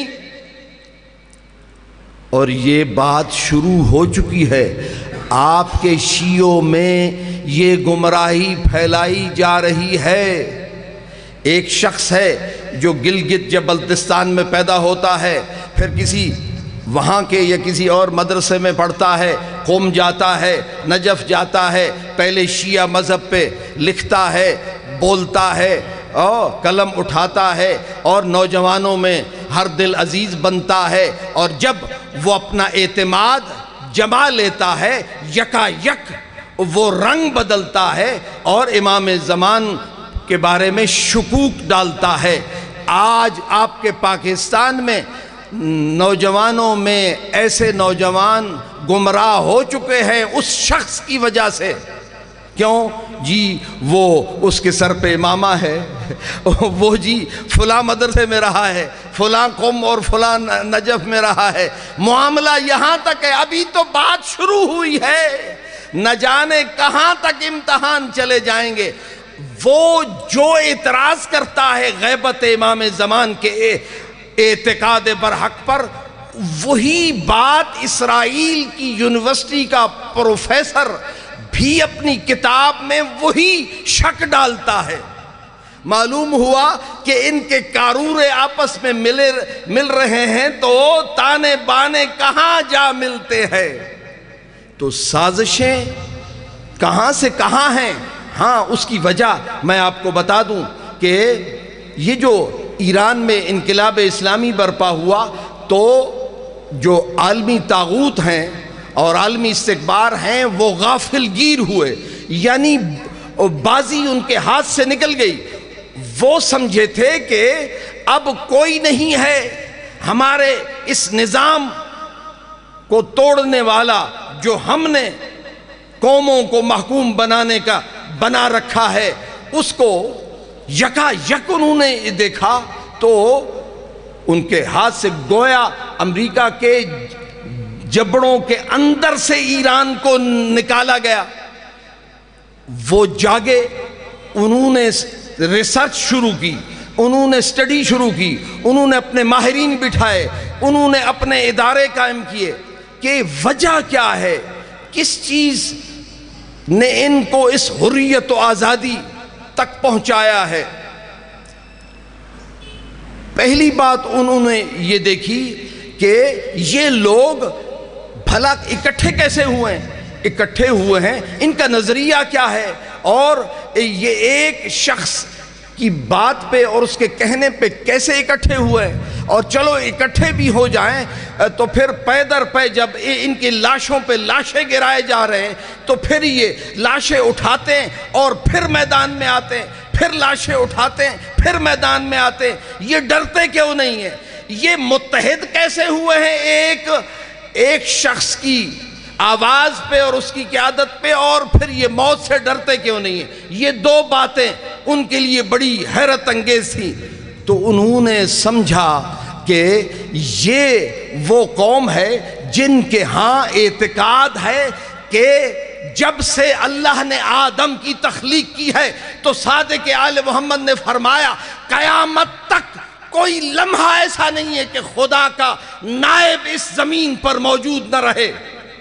اور یہ بات شروع ہو چکی ہے، آپ کے شیعوں میں یہ گمراہی پھیلائی جا رہی ہے۔ ایک شخص ہے جو گلگت یا بلتستان میں پیدا ہوتا ہے، پھر کسی وہاں کے یا کسی اور مدرسے میں پڑھتا ہے، قم جاتا ہے، نجف جاتا ہے، پہلے شیعہ مذہب پہ لکھتا ہے، بولتا ہے اور قلم اٹھاتا ہے اور نوجوانوں میں ہر دل عزیز بنتا ہے، اور جب وہ اپنا اعتماد جما لیتا ہے یکا یک وہ رنگ بدلتا ہے اور امام زمان کے بارے میں شکوک ڈالتا ہے۔ آج آپ کے پاکستان میں نوجوانوں میں ایسے نوجوان گمراہ ہو چکے ہیں اس شخص کی وجہ سے کیوں جی؟ وہ اس کے سر پہ امامہ ہے، وہ جی فلاں مدرسے میں رہا ہے، فلاں قوم اور فلاں نجف میں رہا ہے۔ معاملہ یہاں تک ہے، ابھی تو بات شروع ہوئی ہے، نہ جانے کہاں تک امتحان چلے جائیں گے۔ وہ جو اعتراض کرتا ہے غیبت امام زمان کے اعتقاد برحق پر، وہی بات اسرائیل کی یونیورسٹی کا پروفیسر بھی اپنی کتاب میں وہی شک ڈالتا ہے۔ معلوم ہوا کہ ان کے کارور آپس میں مل رہے ہیں تو تانے بانے کہاں جا ملتے ہیں۔ تو سازشیں کہاں سے کہاں ہیں؟ ہاں، اس کی وجہ میں آپ کو بتا دوں کہ یہ جو ایران میں انقلاب اسلامی برپا ہوا تو جو عالمی طاغوت ہیں اور عالمی استکبار ہیں وہ غافل گیر ہوئے، یعنی بازی ان کے ہاتھ سے نکل گئی۔ وہ سمجھے تھے کہ اب کوئی نہیں ہے ہمارے اس نظام کو توڑنے والا جو ہم نے قوموں کو محکوم بنانے کا بنا رکھا ہے، اس کو یکا یک انہوں نے دیکھا تو ان کے ہاتھ سے گویا امریکہ کے جبڑوں کے اندر سے ایران کو نکالا گیا۔ وہ جاگے، انہوں نے ریسرچ شروع کی، انہوں نے اسٹڈی شروع کی، انہوں نے اپنے ماہرین بٹھائے، انہوں نے اپنے ادارے قائم کیے کہ وجہ کیا ہے، کس چیز نے ان کو اس حریت و آزادی تک پہنچایا ہے۔ پہلی بات انہوں نے یہ دیکھی کہ یہ لوگ بھلا اکٹھے کیسے ہوئے ہیں، اکٹھے ہوئے ہیں، ان کا نظریہ کیا ہے، اور یہ ایک شخص کی بات پہ اور اس کے کہنے پہ کیسے اکٹھے ہوئے ہیں۔ اور چلو اکٹھے بھی ہو جائیں تو پھر پے در پے جب ان کی لاشوں پہ لاشیں گرائے جا رہے ہیں تو پھر یہ لاشیں اٹھاتے ہیں اور پھر میدان میں آتے ہیں، پھر لاشیں اٹھاتے ہیں، پھر میدان میں آتے ہیں۔ یہ ڈرتے کیوں نہیں ہیں؟ یہ متحد کیسے ہوئے ہیں ایک شخص کی آواز پہ اور اس کی قیادت پہ، اور پھر یہ موت سے ڈرتے کیوں نہیں ہیں؟ یہ دو باتیں ان کے لیے بڑی حیرت انگیز تھیں۔ تو انہوں نے سمجھا کہ یہ وہ قوم ہے جن کے ہاں اعتقاد ہے کہ جب سے اللہ نے آدم کی تخلیق کی ہے تو صادق آل محمد نے فرمایا قیامت تک کوئی لمحہ ایسا نہیں ہے کہ خدا کا نائب اس زمین پر موجود نہ رہے۔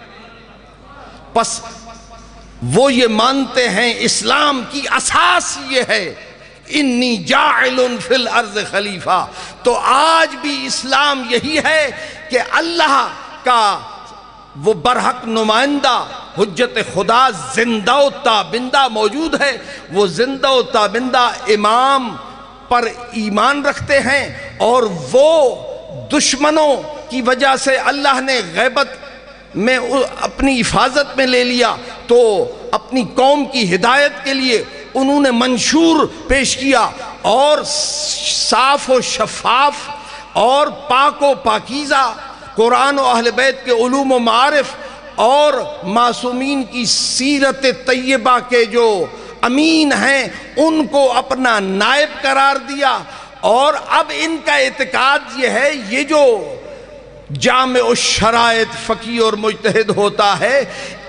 پس وہ یہ مانتے ہیں، اسلام کی اساس یہ ہے انی جاعل فی الارض خلیفہ۔ تو آج بھی اسلام یہی ہے کہ اللہ کا وہ برحق نمائندہ حجت خدا زندہ و تابندہ موجود ہے۔ وہ زندہ و تابندہ امام پر ایمان رکھتے ہیں، اور وہ دشمنوں کی وجہ سے اللہ نے غیبت میں اپنی حفاظت میں لے لیا تو اپنی قوم کی ہدایت کے لیے انہوں نے منشور پیش کیا، اور صاف و شفاف اور پاک و پاکیزہ قرآن و اہل بیت کے علوم و معارف اور معصومین کی سیرت طیبہ کے جو امین ہیں ان کو اپنا نائب قرار دیا۔ اور اب ان کا اعتقاد یہ ہے، یہ جو جامع الشرائط فقیہ اور مجتہد ہوتا ہے،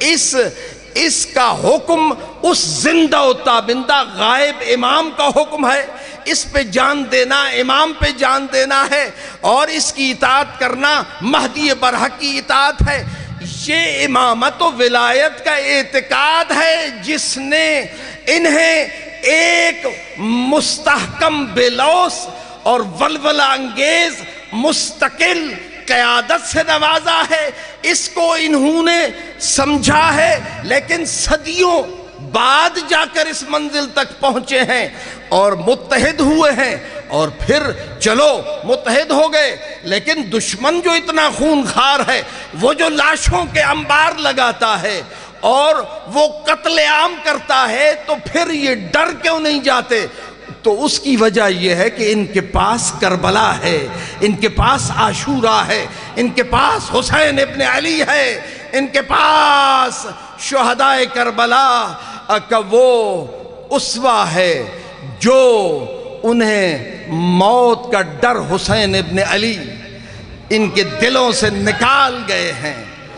اس کا حکم اس زندہ و تابندہ غائب امام کا حکم ہے۔ اس پہ جان دینا امام پہ جان دینا ہے، اور اس کی اطاعت کرنا مہدی برحق کی اطاعت ہے۔ یہ امامت و ولایت کا اعتقاد ہے جس نے انہیں ایک مستحکم بلوث اور ولولہ انگیز مستقل قیادت سے نوازا ہے۔ اس کو انہوں نے سمجھا ہے، لیکن صدیوں بعد جا کر اس منزل تک پہنچے ہیں اور متحد ہوئے ہیں۔ اور پھر چلو متحد ہو گئے، لیکن دشمن جو اتنا خون خار ہے، وہ جو لاشوں کے انبار لگاتا ہے اور وہ قتل عام کرتا ہے، تو پھر یہ ڈر کیوں نہیں جاتے؟ تو اس کی وجہ یہ ہے کہ ان کے پاس کربلا ہے، ان کے پاس عاشورہ ہے، ان کے پاس حسین ابن علی ہے، ان کے پاس شہدائے کربلا کہ وہ اسوہ ہے جو انہیں موت کا ڈر حسین ابن علی ان کے دلوں سے نکال گئے ہیں۔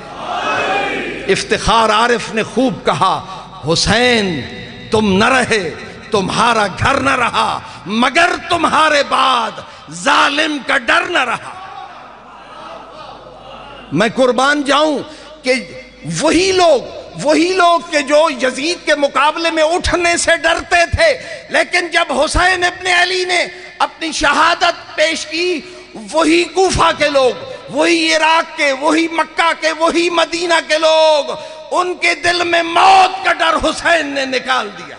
افتخار عارف نے خوب کہا، حسین تم نہ رہے، تمہارا گھر نہ رہا، مگر تمہارے بعد ظالم کا ڈر نہ رہا۔ میں قربان جاؤں کہ وہی لوگ کہ جو یزید کے مقابلے میں اٹھنے سے ڈرتے تھے، لیکن جب حسین ابن علی نے اپنی شہادت پیش کی، وہی کوفہ کے لوگ، وہی عراق کے، وہی مکہ کے، وہی مدینہ کے لوگ، ان کے دل میں موت کا ڈر حسین نے نکال دیا۔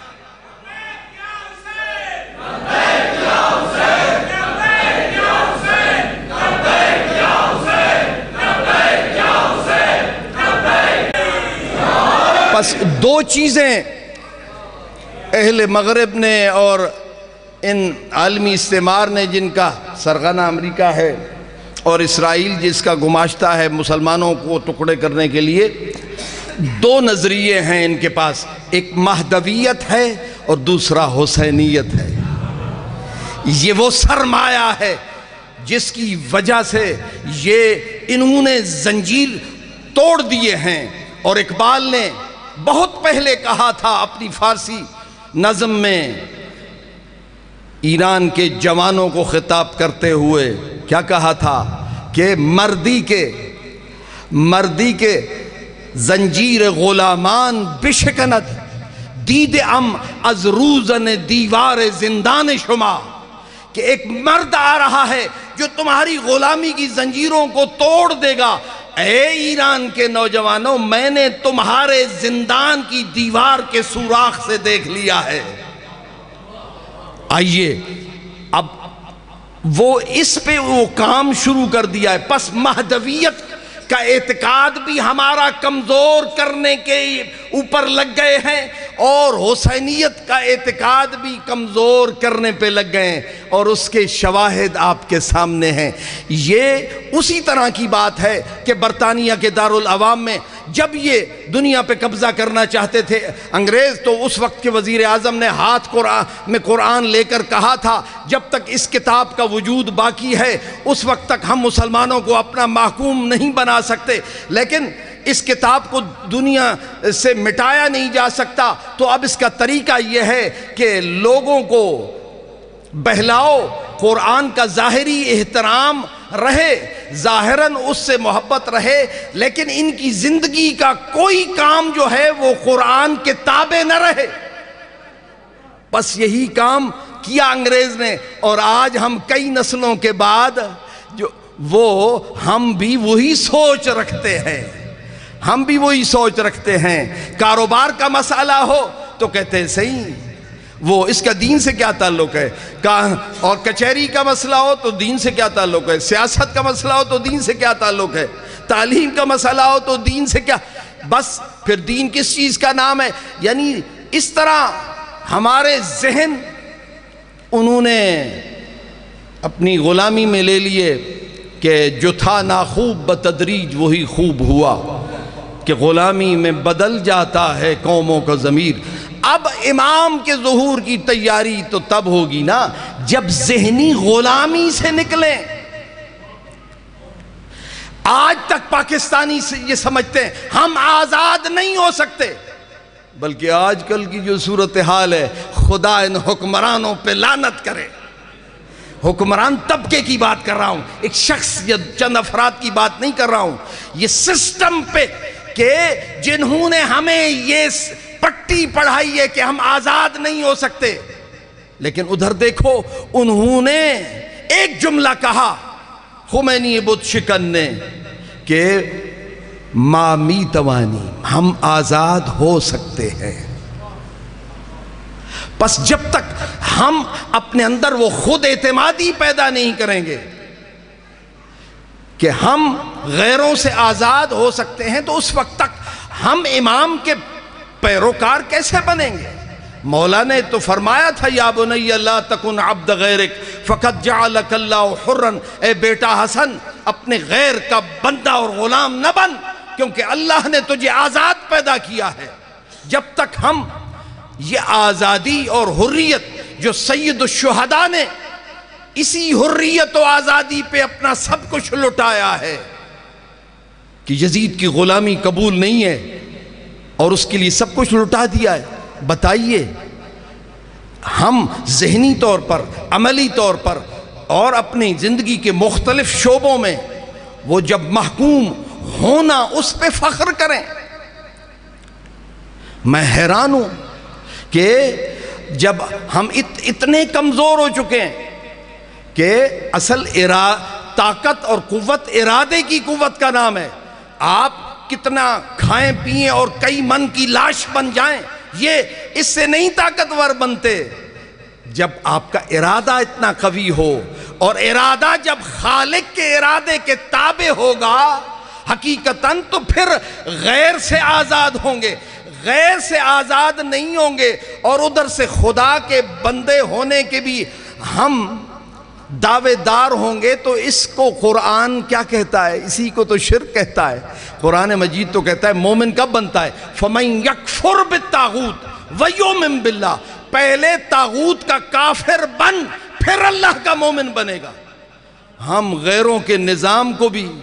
بس دو چیزیں اہل مغرب نے اور ان عالمی استعمار نے، جن کا سرغنہ امریکہ ہے اور اسرائیل جس کا گماشتہ ہے مسلمانوں کو ٹکڑے کرنے کے لیے، دو نظریے ہیں ان کے پاس، ایک مہدویت ہے اور دوسرا حسینیت ہے۔ یہ وہ سرمایہ ہے جس کی وجہ سے انہوں نے زنجیر توڑ دیے ہیں۔ اور اقبال نے بہت پہلے کہا تھا اپنی فارسی نظم میں، ایران کے جوانوں کو خطاب کرتے ہوئے کیا کہا تھا کہ مردی کے زنجیر غلامان بشکند، دید ام از روزن دیوار زندان شما، کہ ایک مرد آ رہا ہے جو تمہاری غلامی کی زنجیروں کو توڑ دے گا۔ اے ایران کے نوجوانوں، میں نے تمہارے زندان کی دیوار کے سوراخ سے دیکھ لیا ہے۔ آئیے اب وہ اس پہ وہ کام شروع کر دیا ہے۔ پس مہدویت کا اعتقاد بھی ہمارا کمزور کرنے کے اوپر لگ گئے ہیں، اور حسینیت کا اعتقاد بھی کمزور کرنے پہ لگ گئے ہیں، اور اس کے شواہد آپ کے سامنے ہیں۔ یہ اسی طرح کی بات ہے کہ برطانیہ کے دارالعوام میں جب یہ دنیا پہ قبضہ کرنا چاہتے تھے انگریز، تو اس وقت کے وزیر اعظم نے ہاتھ میں قرآن لے کر کہا تھا، جب تک اس کتاب کا وجود باقی ہے اس وقت تک ہم مسلمانوں کو اپنا محکوم نہیں بنا سکتے، لیکن اس کتاب کو دنیا سے مٹایا نہیں جا سکتا، تو اب اس کا طریقہ یہ ہے کہ لوگوں کو بہلاؤ، قرآن کا ظاہری احترام رہے، ظاہراً اس سے محبت رہے، لیکن ان کی زندگی کا کوئی کام جو ہے وہ قرآن کے تابع نہ رہے۔ بس یہی کام کیا انگریز نے، اور آج ہم کئی نسلوں کے بعد ہم بھی وہی سوچ رکھتے ہیں۔ کاروبار کا مسئلہ ہو تو کہتے ہیں صحیح، وہ اس کا دین سے کیا تعلق ہے، اور کچہری کا مسئلہ ہو تو دین سے کیا تعلق ہے، سیاست کا مسئلہ ہو تو دین سے کیا تعلق ہے، تعلیم کا مسئلہ ہو تو دین سے کیا، بس پھر دین کس چیز کا نام ہے۔ یعنی اس طرح ہمارے ذہن انہوں نے اپنی غلامی میں لے لیے کہ جو تھا ناخوب بتدریج وہی خوب ہوا، کہ غلامی میں بدل جاتا ہے قوموں کا ضمیر۔ اب امام کے ظہور کی تیاری تو تب ہوگی نا جب ذہنی غلامی سے نکلیں۔ آج تک پاکستانی سے یہ سمجھتے ہیں ہم آزاد نہیں ہو سکتے، بلکہ آج کل کی جو صورتحال ہے، خدا ان حکمرانوں پہ لعنت کرے۔ حکمران طبقے کی بات کر رہا ہوں، ایک شخص یا چند افراد کی بات نہیں کر رہا ہوں، یہ سسٹم پہ کہ جنہوں نے ہمیں یہ پٹی پڑھائی ہے کہ ہم آزاد نہیں ہو سکتے۔ لیکن ادھر دیکھو، انہوں نے ایک جملہ کہا خمینی بت شکن نے کہ مامی توانی، ہم آزاد ہو سکتے ہیں۔ پس جب تک ہم اپنے اندر وہ خود اعتمادی پیدا نہیں کریں گے کہ ہم غیروں سے آزاد ہو سکتے ہیں، تو اس وقت تک ہم امام کے پیروکار کیسے بنیں گے؟ مولا نے تو فرمایا تھا یا بنی لا تکن عبد غیرک فقد جعلک اللہ حرا، اے بیٹا حسن اپنے غیر کا بندہ اور غلام نہ بن، کیونکہ اللہ نے تجھے آزاد پیدا کیا ہے۔ جب تک ہم یہ آزادی اور حریت جو سید الشہداء نے اسی حریت و آزادی پہ اپنا سب کچھ لٹایا ہے کہ یزید کی غلامی قبول نہیں ہے اور اس کے لیے سب کچھ لٹا دیا ہے. بتائیے ہم ذہنی طور پر، عملی طور پر اور اپنی زندگی کے مختلف شعبوں میں وہ جب محکوم ہونا اس پہ فخر کریں. میں حیران ہوں کہ جب ہم اتنے کمزور ہو چکے ہیں کہ اصل طاقت اور قوت ارادے کی قوت کا نام ہے. آپ کتنا کھائیں پئیں اور کئی من کی لاش بن جائیں، یہ اس سے نہیں طاقتور بنتے. جب آپ کا ارادہ اتنا قوی ہو، اور ارادہ جب خالق کے ارادے کے تابع ہوگا حقیقتاً، تو پھر غیر سے آزاد ہوں گے. غیر سے آزاد نہیں ہوں گے اور ادھر سے خدا کے بندے ہونے کے بھی ہم دعوے دار ہوں گے. تو اس کو قرآن کیا کہتا ہے؟ اسی کو تو شرک کہتا ہے. قرآن مجید تو کہتا ہے مومن کب بنتا ہے؟ فَمَن يَكْفُرْ بِالطَّاغُوتِ وَيُؤْمِن بِاللَّهِ. پہلے طاغوت کا کافر بن، پھر اللہ کا مومن بنے گا. ہم غیروں کے نظام کو بھی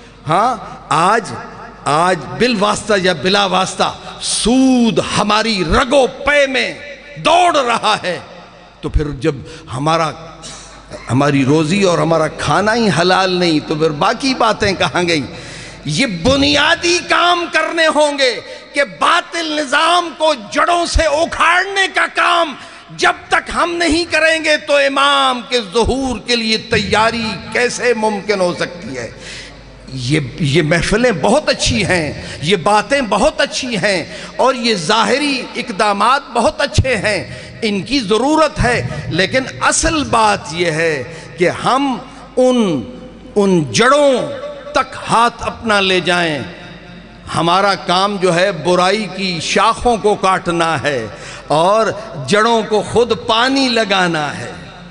آج بالواسطہ یا بلا واسطہ سود ہماری رگو پے میں دوڑ رہا ہے. تو پھر جب ہماری روزی اور ہمارا کھانا ہی حلال نہیں تو پھر باقی باتیں کہاں گئی؟ یہ بنیادی کام کرنے ہوں گے کہ باطل نظام کو جڑوں سے اکھاڑنے کا کام جب تک ہم نہیں کریں گے تو امام کے ظہور کے لیے تیاری کیسے ممکن ہو سکتی ہے؟ یہ محفلیں بہت اچھی ہیں، یہ باتیں بہت اچھی ہیں، اور یہ ظاہری اقدامات بہت اچھے ہیں، ان کی ضرورت ہے. لیکن اصل بات یہ ہے کہ ہم ان جڑوں تک ہاتھ اپنا لے جائیں. ہمارا کام جو ہے برائی کی شاخوں کو کاٹنا ہے اور جڑوں کو خود پانی لگانا ہے.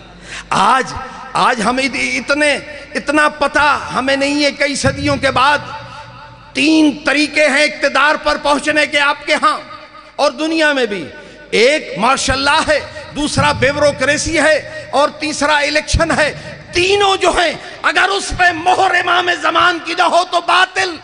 آج ہمیں اتنا پتہ ہمیں نہیں ہے. کئی صدیوں کے بعد 3 طریقے ہیں اقتدار پر پہنچنے کے آپ کے ہاں اور دنیا میں بھی. ایک ماشاء اللہ ہے، دوسرا بیوروکریسی ہے، اور تیسرا الیکشن ہے. تینوں جو ہیں اگر اس پہ مہر امام زمان کی نہ ہو تو باطل.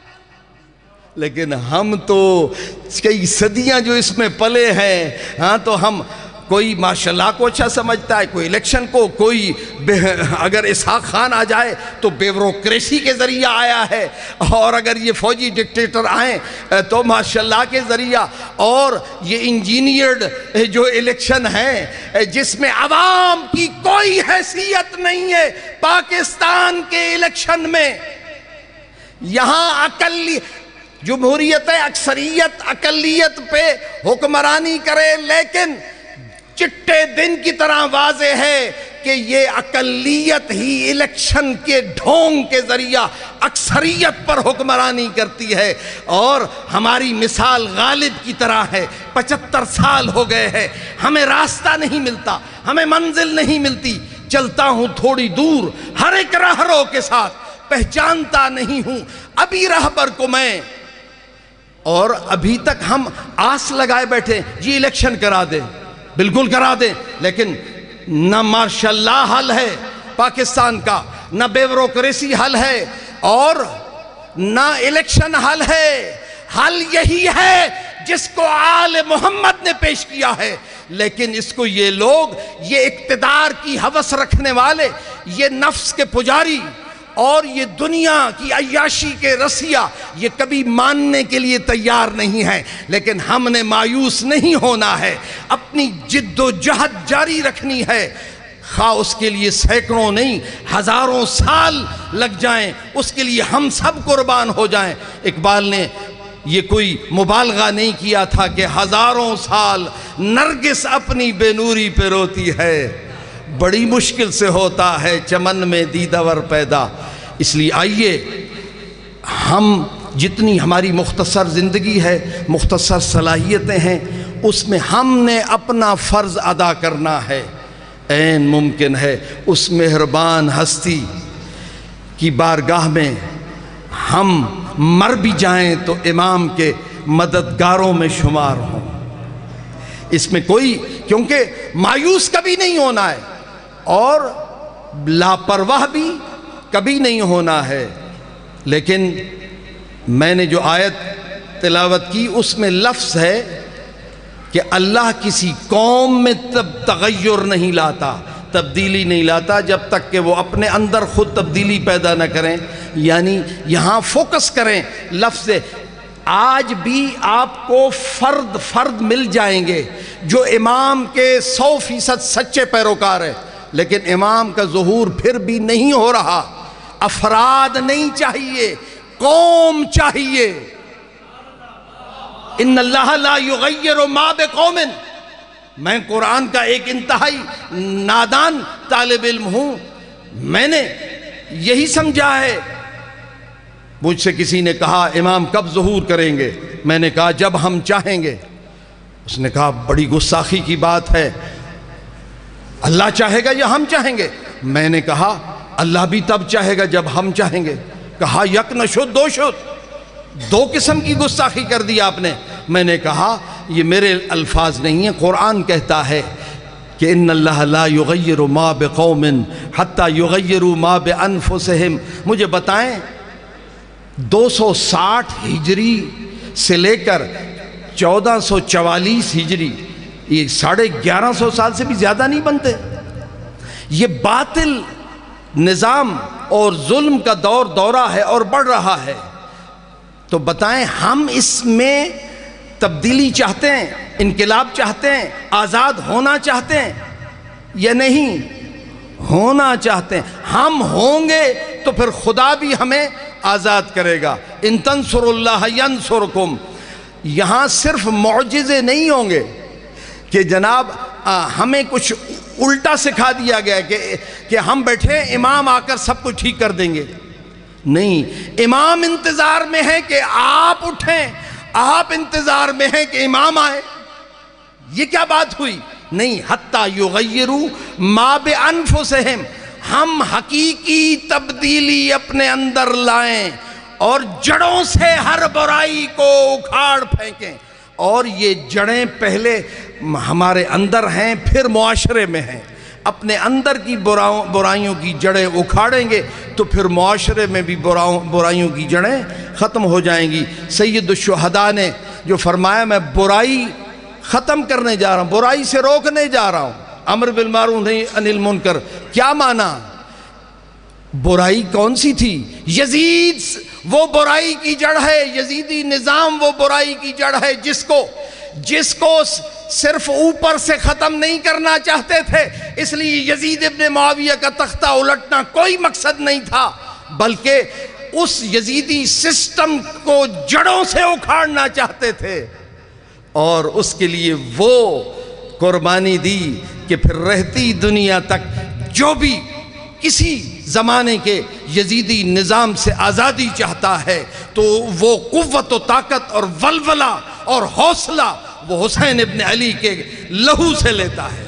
لیکن ہم تو کئی صدیاں جو اس میں پلے ہیں، تو ہم کوئی ماشاء اللہ کو اچھا سمجھتا ہے، کوئی الیکشن کو، کوئی اگر اسحاق خان آ جائے تو بیوروکریسی کے ذریعہ آیا ہے، اور اگر یہ فوجی ڈکٹیٹر آئیں تو ماشاء اللہ کے ذریعہ. اور یہ انجینئرڈ جو الیکشن ہے جس میں عوام کی کوئی حیثیت نہیں ہے. پاکستان کے الیکشن میں یہاں جمہوریت اکثریت اقلیت پہ حکمرانی کرے، لیکن چٹے دن کی طرح واضح ہے کہ یہ اقلیت ہی الیکشن کے ڈھونگ کے ذریعہ اکثریت پر حکمرانی کرتی ہے. اور ہماری مثال غالب کی طرح ہے. 75 سال ہو گئے ہیں، ہمیں راستہ نہیں ملتا، ہمیں منزل نہیں ملتی. چلتا ہوں تھوڑی دور ہر ایک راہرو کے ساتھ، پہچانتا نہیں ہوں ابھی راہبر کو میں. اور ابھی تک ہم آس لگائے بیٹھے جی الیکشن کرا دیں، بالکل کرا دیں. لیکن نہ ماشاءاللہ حل ہے پاکستان کا، نہ بیوروکریسی حل ہے، اور نہ الیکشن حل ہے. حل یہی ہے جس کو آل محمد نے پیش کیا ہے. لیکن اس کو یہ لوگ، یہ اقتدار کی ہوس رکھنے والے، یہ نفس کے پجاری اور یہ دنیا کی عیاشی کے رسیہ، یہ کبھی ماننے کے لیے تیار نہیں ہے. لیکن ہم نے مایوس نہیں ہونا ہے، اپنی جد و جہد جاری رکھنی ہے. خواہ اس کے لیے سینکڑوں نہیں ہزاروں سال لگ جائیں، اس کے لیے ہم سب قربان ہو جائیں. اقبال نے یہ کوئی مبالغہ نہیں کیا تھا کہ ہزاروں سال نرگس اپنی بے نوری پہ روتی ہے، بڑی مشکل سے ہوتا ہے چمن میں دیدور پیدا. اس لیے آئیے ہم جتنی ہماری مختصر زندگی ہے، مختصر صلاحیتیں ہیں، اس میں ہم نے اپنا فرض ادا کرنا ہے. عین ممکن ہے اس مہربان ہستی کی بارگاہ میں ہم مر بھی جائیں تو امام کے مددگاروں میں شمار ہوں. اس میں کوئی، کیونکہ مایوس کبھی نہیں ہونا ہے اور لاپرواہ بھی کبھی نہیں ہونا ہے۔ لیکن میں نے جو آیت تلاوت کی اس میں لفظ ہے کہ اللہ کسی قوم میں تغیر نہیں لاتا، تبدیلی نہیں لاتا جب تک کہ وہ اپنے اندر خود تبدیلی پیدا نہ کریں۔ یعنی یہاں فوکس کریں لفظ، آج بھی آپ کو فرد مل جائیں گے جو امام کے 100% سچے پیروکار ہیں، لیکن امام کا ظہور پھر بھی نہیں ہو رہا۔ افراد نہیں چاہیے، قوم چاہیے۔ ان اللہ لا یغیر ما بقوم، میں قرآن کا ایک انتہائی نادان طالب علم ہوں، میں نے یہی سمجھا ہے۔ مجھ سے کسی نے کہا امام کب ظہور کریں گے؟ میں نے کہا جب ہم چاہیں گے۔ اس نے کہا بڑی گستاخی کی بات ہے، اللہ چاہے گا یا ہم چاہیں گے؟ میں نے کہا اللہ بھی تب چاہے گا جب ہم چاہیں گے۔ کہا یک نہ شد دو شد، دو قسم کی گستاخی کر دی آپ نے۔ میں نے کہا یہ میرے الفاظ نہیں ہیں، قرآن کہتا ہے کہ ان اللہ لا یغیر ما بقوم حتی یغیروا ما بانفسہم۔ مجھے بتائیں 260 ہجری سے لے کر 1444 ہجری، یہ 1150 سال سے بھی زیادہ نہیں بنتے؟ یہ باطل نظام اور ظلم کا دورہ ہے اور بڑھ رہا ہے۔ تو بتائیں ہم اس میں تبدیلی چاہتے ہیں، انقلاب چاہتے ہیں، آزاد ہونا چاہتے ہیں یا نہیں ہونا چاہتے ہیں؟ ہم ہوں گے تو پھر خدا بھی ہمیں آزاد کرے گا۔ ان تنصروا اللہ ینصرکم۔ یہاں صرف معجزے نہیں ہوں گے کہ جناب ہمیں کچھ الٹا سکھا دیا گیا کہ ہم بیٹھے امام آ کر سب کچھ ٹھیک کر دیں گے۔ نہیں، امام انتظار میں ہے کہ آپ اٹھیں، آپ انتظار میں ہیں کہ امام آئے۔ یہ کیا بات ہوئی؟ نہیں، حتی یغیروا ما بانفسہم، ہم حقیقی تبدیلی اپنے اندر لائیں اور جڑوں سے ہر برائی کو اکھاڑ پھینکیں۔ اور یہ جڑیں پہلے ہمارے اندر ہیں، پھر معاشرے میں ہیں۔ اپنے اندر کی برائیوں کی جڑیں اکھاڑیں گے تو پھر معاشرے میں بھی برائیوں کی جڑیں ختم ہو جائیں گی۔ سید الشہداء نے جو فرمایا میں برائی ختم کرنے جا رہا ہوں، برائی سے روکنے جا رہا ہوں، امر بالمعروف نہی عن المنکر۔ کیا معنی؟ برائی کون سی تھی؟ یزید وہ برائی کی جڑ ہے، یزیدی نظام وہ برائی کی جڑ ہے جس کو صرف اوپر سے ختم نہیں کرنا چاہتے تھے، اس لیے یزید ابن معاویہ کا تختہ الٹنا کوئی مقصد نہیں تھا، بلکہ اس یزیدی سسٹم کو جڑوں سے اکھاڑنا چاہتے تھے، اور اس کے لیے وہ قربانی دی کہ پھر رہتی دنیا تک جو بھی کسی زمانے کے یزیدی نظام سے آزادی چاہتا ہے تو وہ قوت و طاقت اور ولولہ اور حوصلہ وہ حسین ابن علی کے لہو سے لیتا ہے۔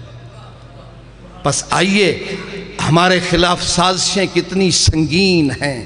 بس آئیے، ہمارے خلاف سازشیں کتنی سنگین ہیں،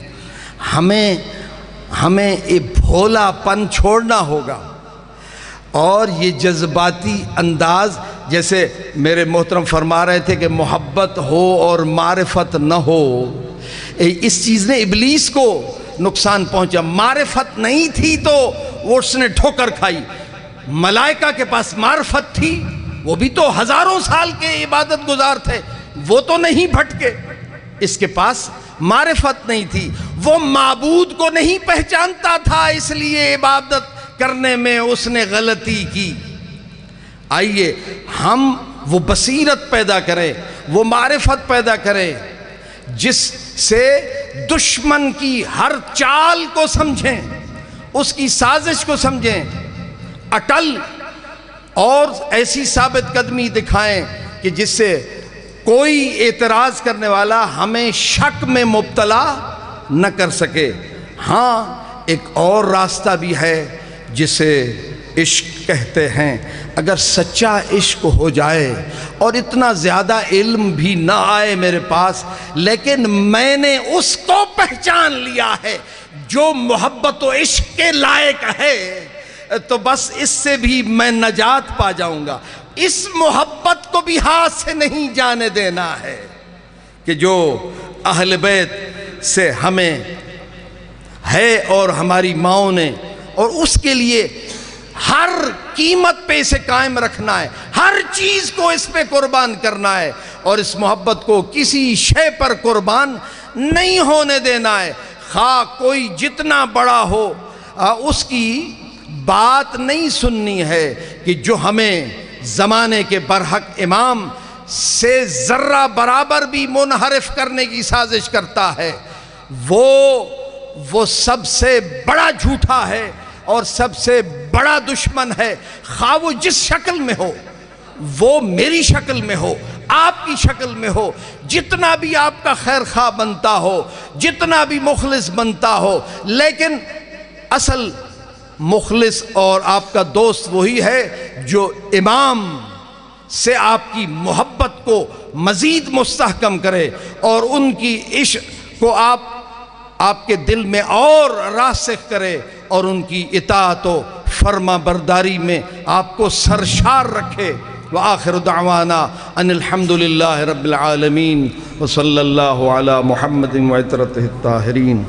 ہمیں یہ بھولا پن چھوڑنا ہوگا اور یہ جذباتی انداز، جیسے میرے محترم فرما رہے تھے کہ محبت ہو اور معرفت نہ ہو، اس چیز نے ابلیس کو نقصان پہنچا۔ معرفت نہیں تھی تو وہ اس نے ٹھوکر کھائی۔ ملائکہ کے پاس معرفت تھی، وہ بھی تو ہزاروں سال کے عبادت گزار تھے، وہ تو نہیں بھٹکے۔ اس کے پاس معرفت نہیں تھی، وہ معبود کو نہیں پہچانتا تھا، اس لیے عبادت کرنے میں اس نے غلطی کی۔ آئیے ہم وہ بصیرت پیدا کریں، وہ معرفت پیدا کریں جس سے دشمن کی ہر چال کو سمجھیں، اس کی سازش کو سمجھیں، اٹل اور ایسی ثابت قدمی دکھائیں کہ جس سے کوئی اعتراض کرنے والا ہمیں شک میں مبتلا نہ کر سکے۔ ہاں ایک اور راستہ بھی ہے جسے عشق کہتے ہیں۔ اگر سچا عشق ہو جائے اور اتنا زیادہ علم بھی نہ آئے میرے پاس، لیکن میں نے اس کو پہچان لیا ہے جو محبت و عشق کے لائق ہے، تو بس اس سے بھی میں نجات پا جاؤں گا۔ اس محبت کو بھی ہاتھ سے نہیں جانے دینا ہے کہ جو اہل بیت سے ہمیں ہے اور ہماری ماؤں نے، اور اس کے لیے ہر قیمت پہ اسے قائم رکھنا ہے، ہر چیز کو اس پہ قربان کرنا ہے، اور اس محبت کو کسی شے پر قربان نہیں ہونے دینا ہے۔ خواہ کوئی جتنا بڑا ہو، اس کی بات نہیں سننی ہے کہ جو ہمیں زمانے کے برحق امام سے ذرہ برابر بھی منحرف کرنے کی سازش کرتا ہے، وہ سب سے بڑا جھوٹا ہے اور سب سے بڑا دشمن ہے، خواہ وہ جس شکل میں ہو، وہ میری شکل میں ہو، آپ کی شکل میں ہو، جتنا بھی آپ کا خیر خواہ بنتا ہو، جتنا بھی مخلص بنتا ہو، لیکن اصل مخلص اور آپ کا دوست وہی ہے جو امام سے آپ کی محبت کو مزید مستحکم کرے اور ان کی عشق کو آپ کے دل میں اور راسخ کرے اور ان کی اطاعت و فرما برداری میں آپ کو سرشار رکھے۔ وآخر دعوانا ان الحمدللہ رب العالمین وصلی اللہ علی محمد وعطرتہ الطاہرین۔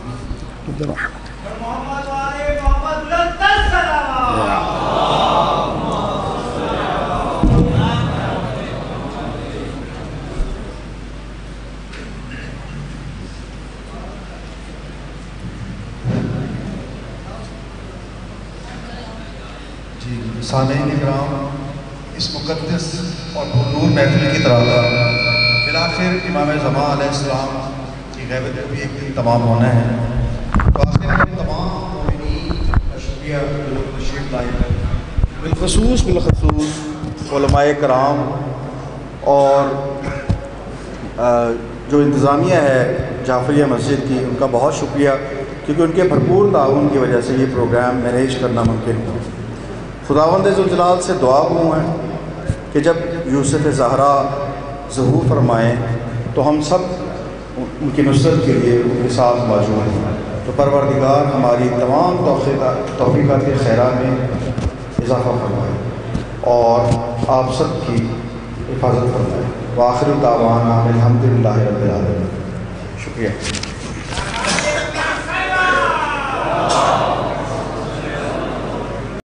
سامعین کرام، اس مقدس اور پرنور محفل کی طرح بالآخر امام زمان علیہ السلام کی غیبت کو بھی ایک دن تمام ہونا ہے، تو آخر ہم تمام مومنین کا شکریہ جو تشریف لائے ہیں، بالخصوص علماء کرام اور جو انتظامیہ ہے جعفریہ مسجد کی، ان کا بہت شکریہ، کیونکہ ان کے بھرپور تعاون کی وجہ سے یہ پروگرام مینیج کرنا ممکن ہوا۔ خداوند ذوالجلال سے دعا ہوں ہے کہ جب یوسف زہرا ظہور فرمائیں تو ہم سب ان کی نصرت کے لیے ان کے ساتھ موجود ہیں، تو پروردگار ہماری تمام توفیقات کے خیرات میں اضافہ فرمائے اور آپ سب کی حفاظت فرمائے۔ وآخر دعوانا الحمدللہ رب العالمین۔ شکریہ۔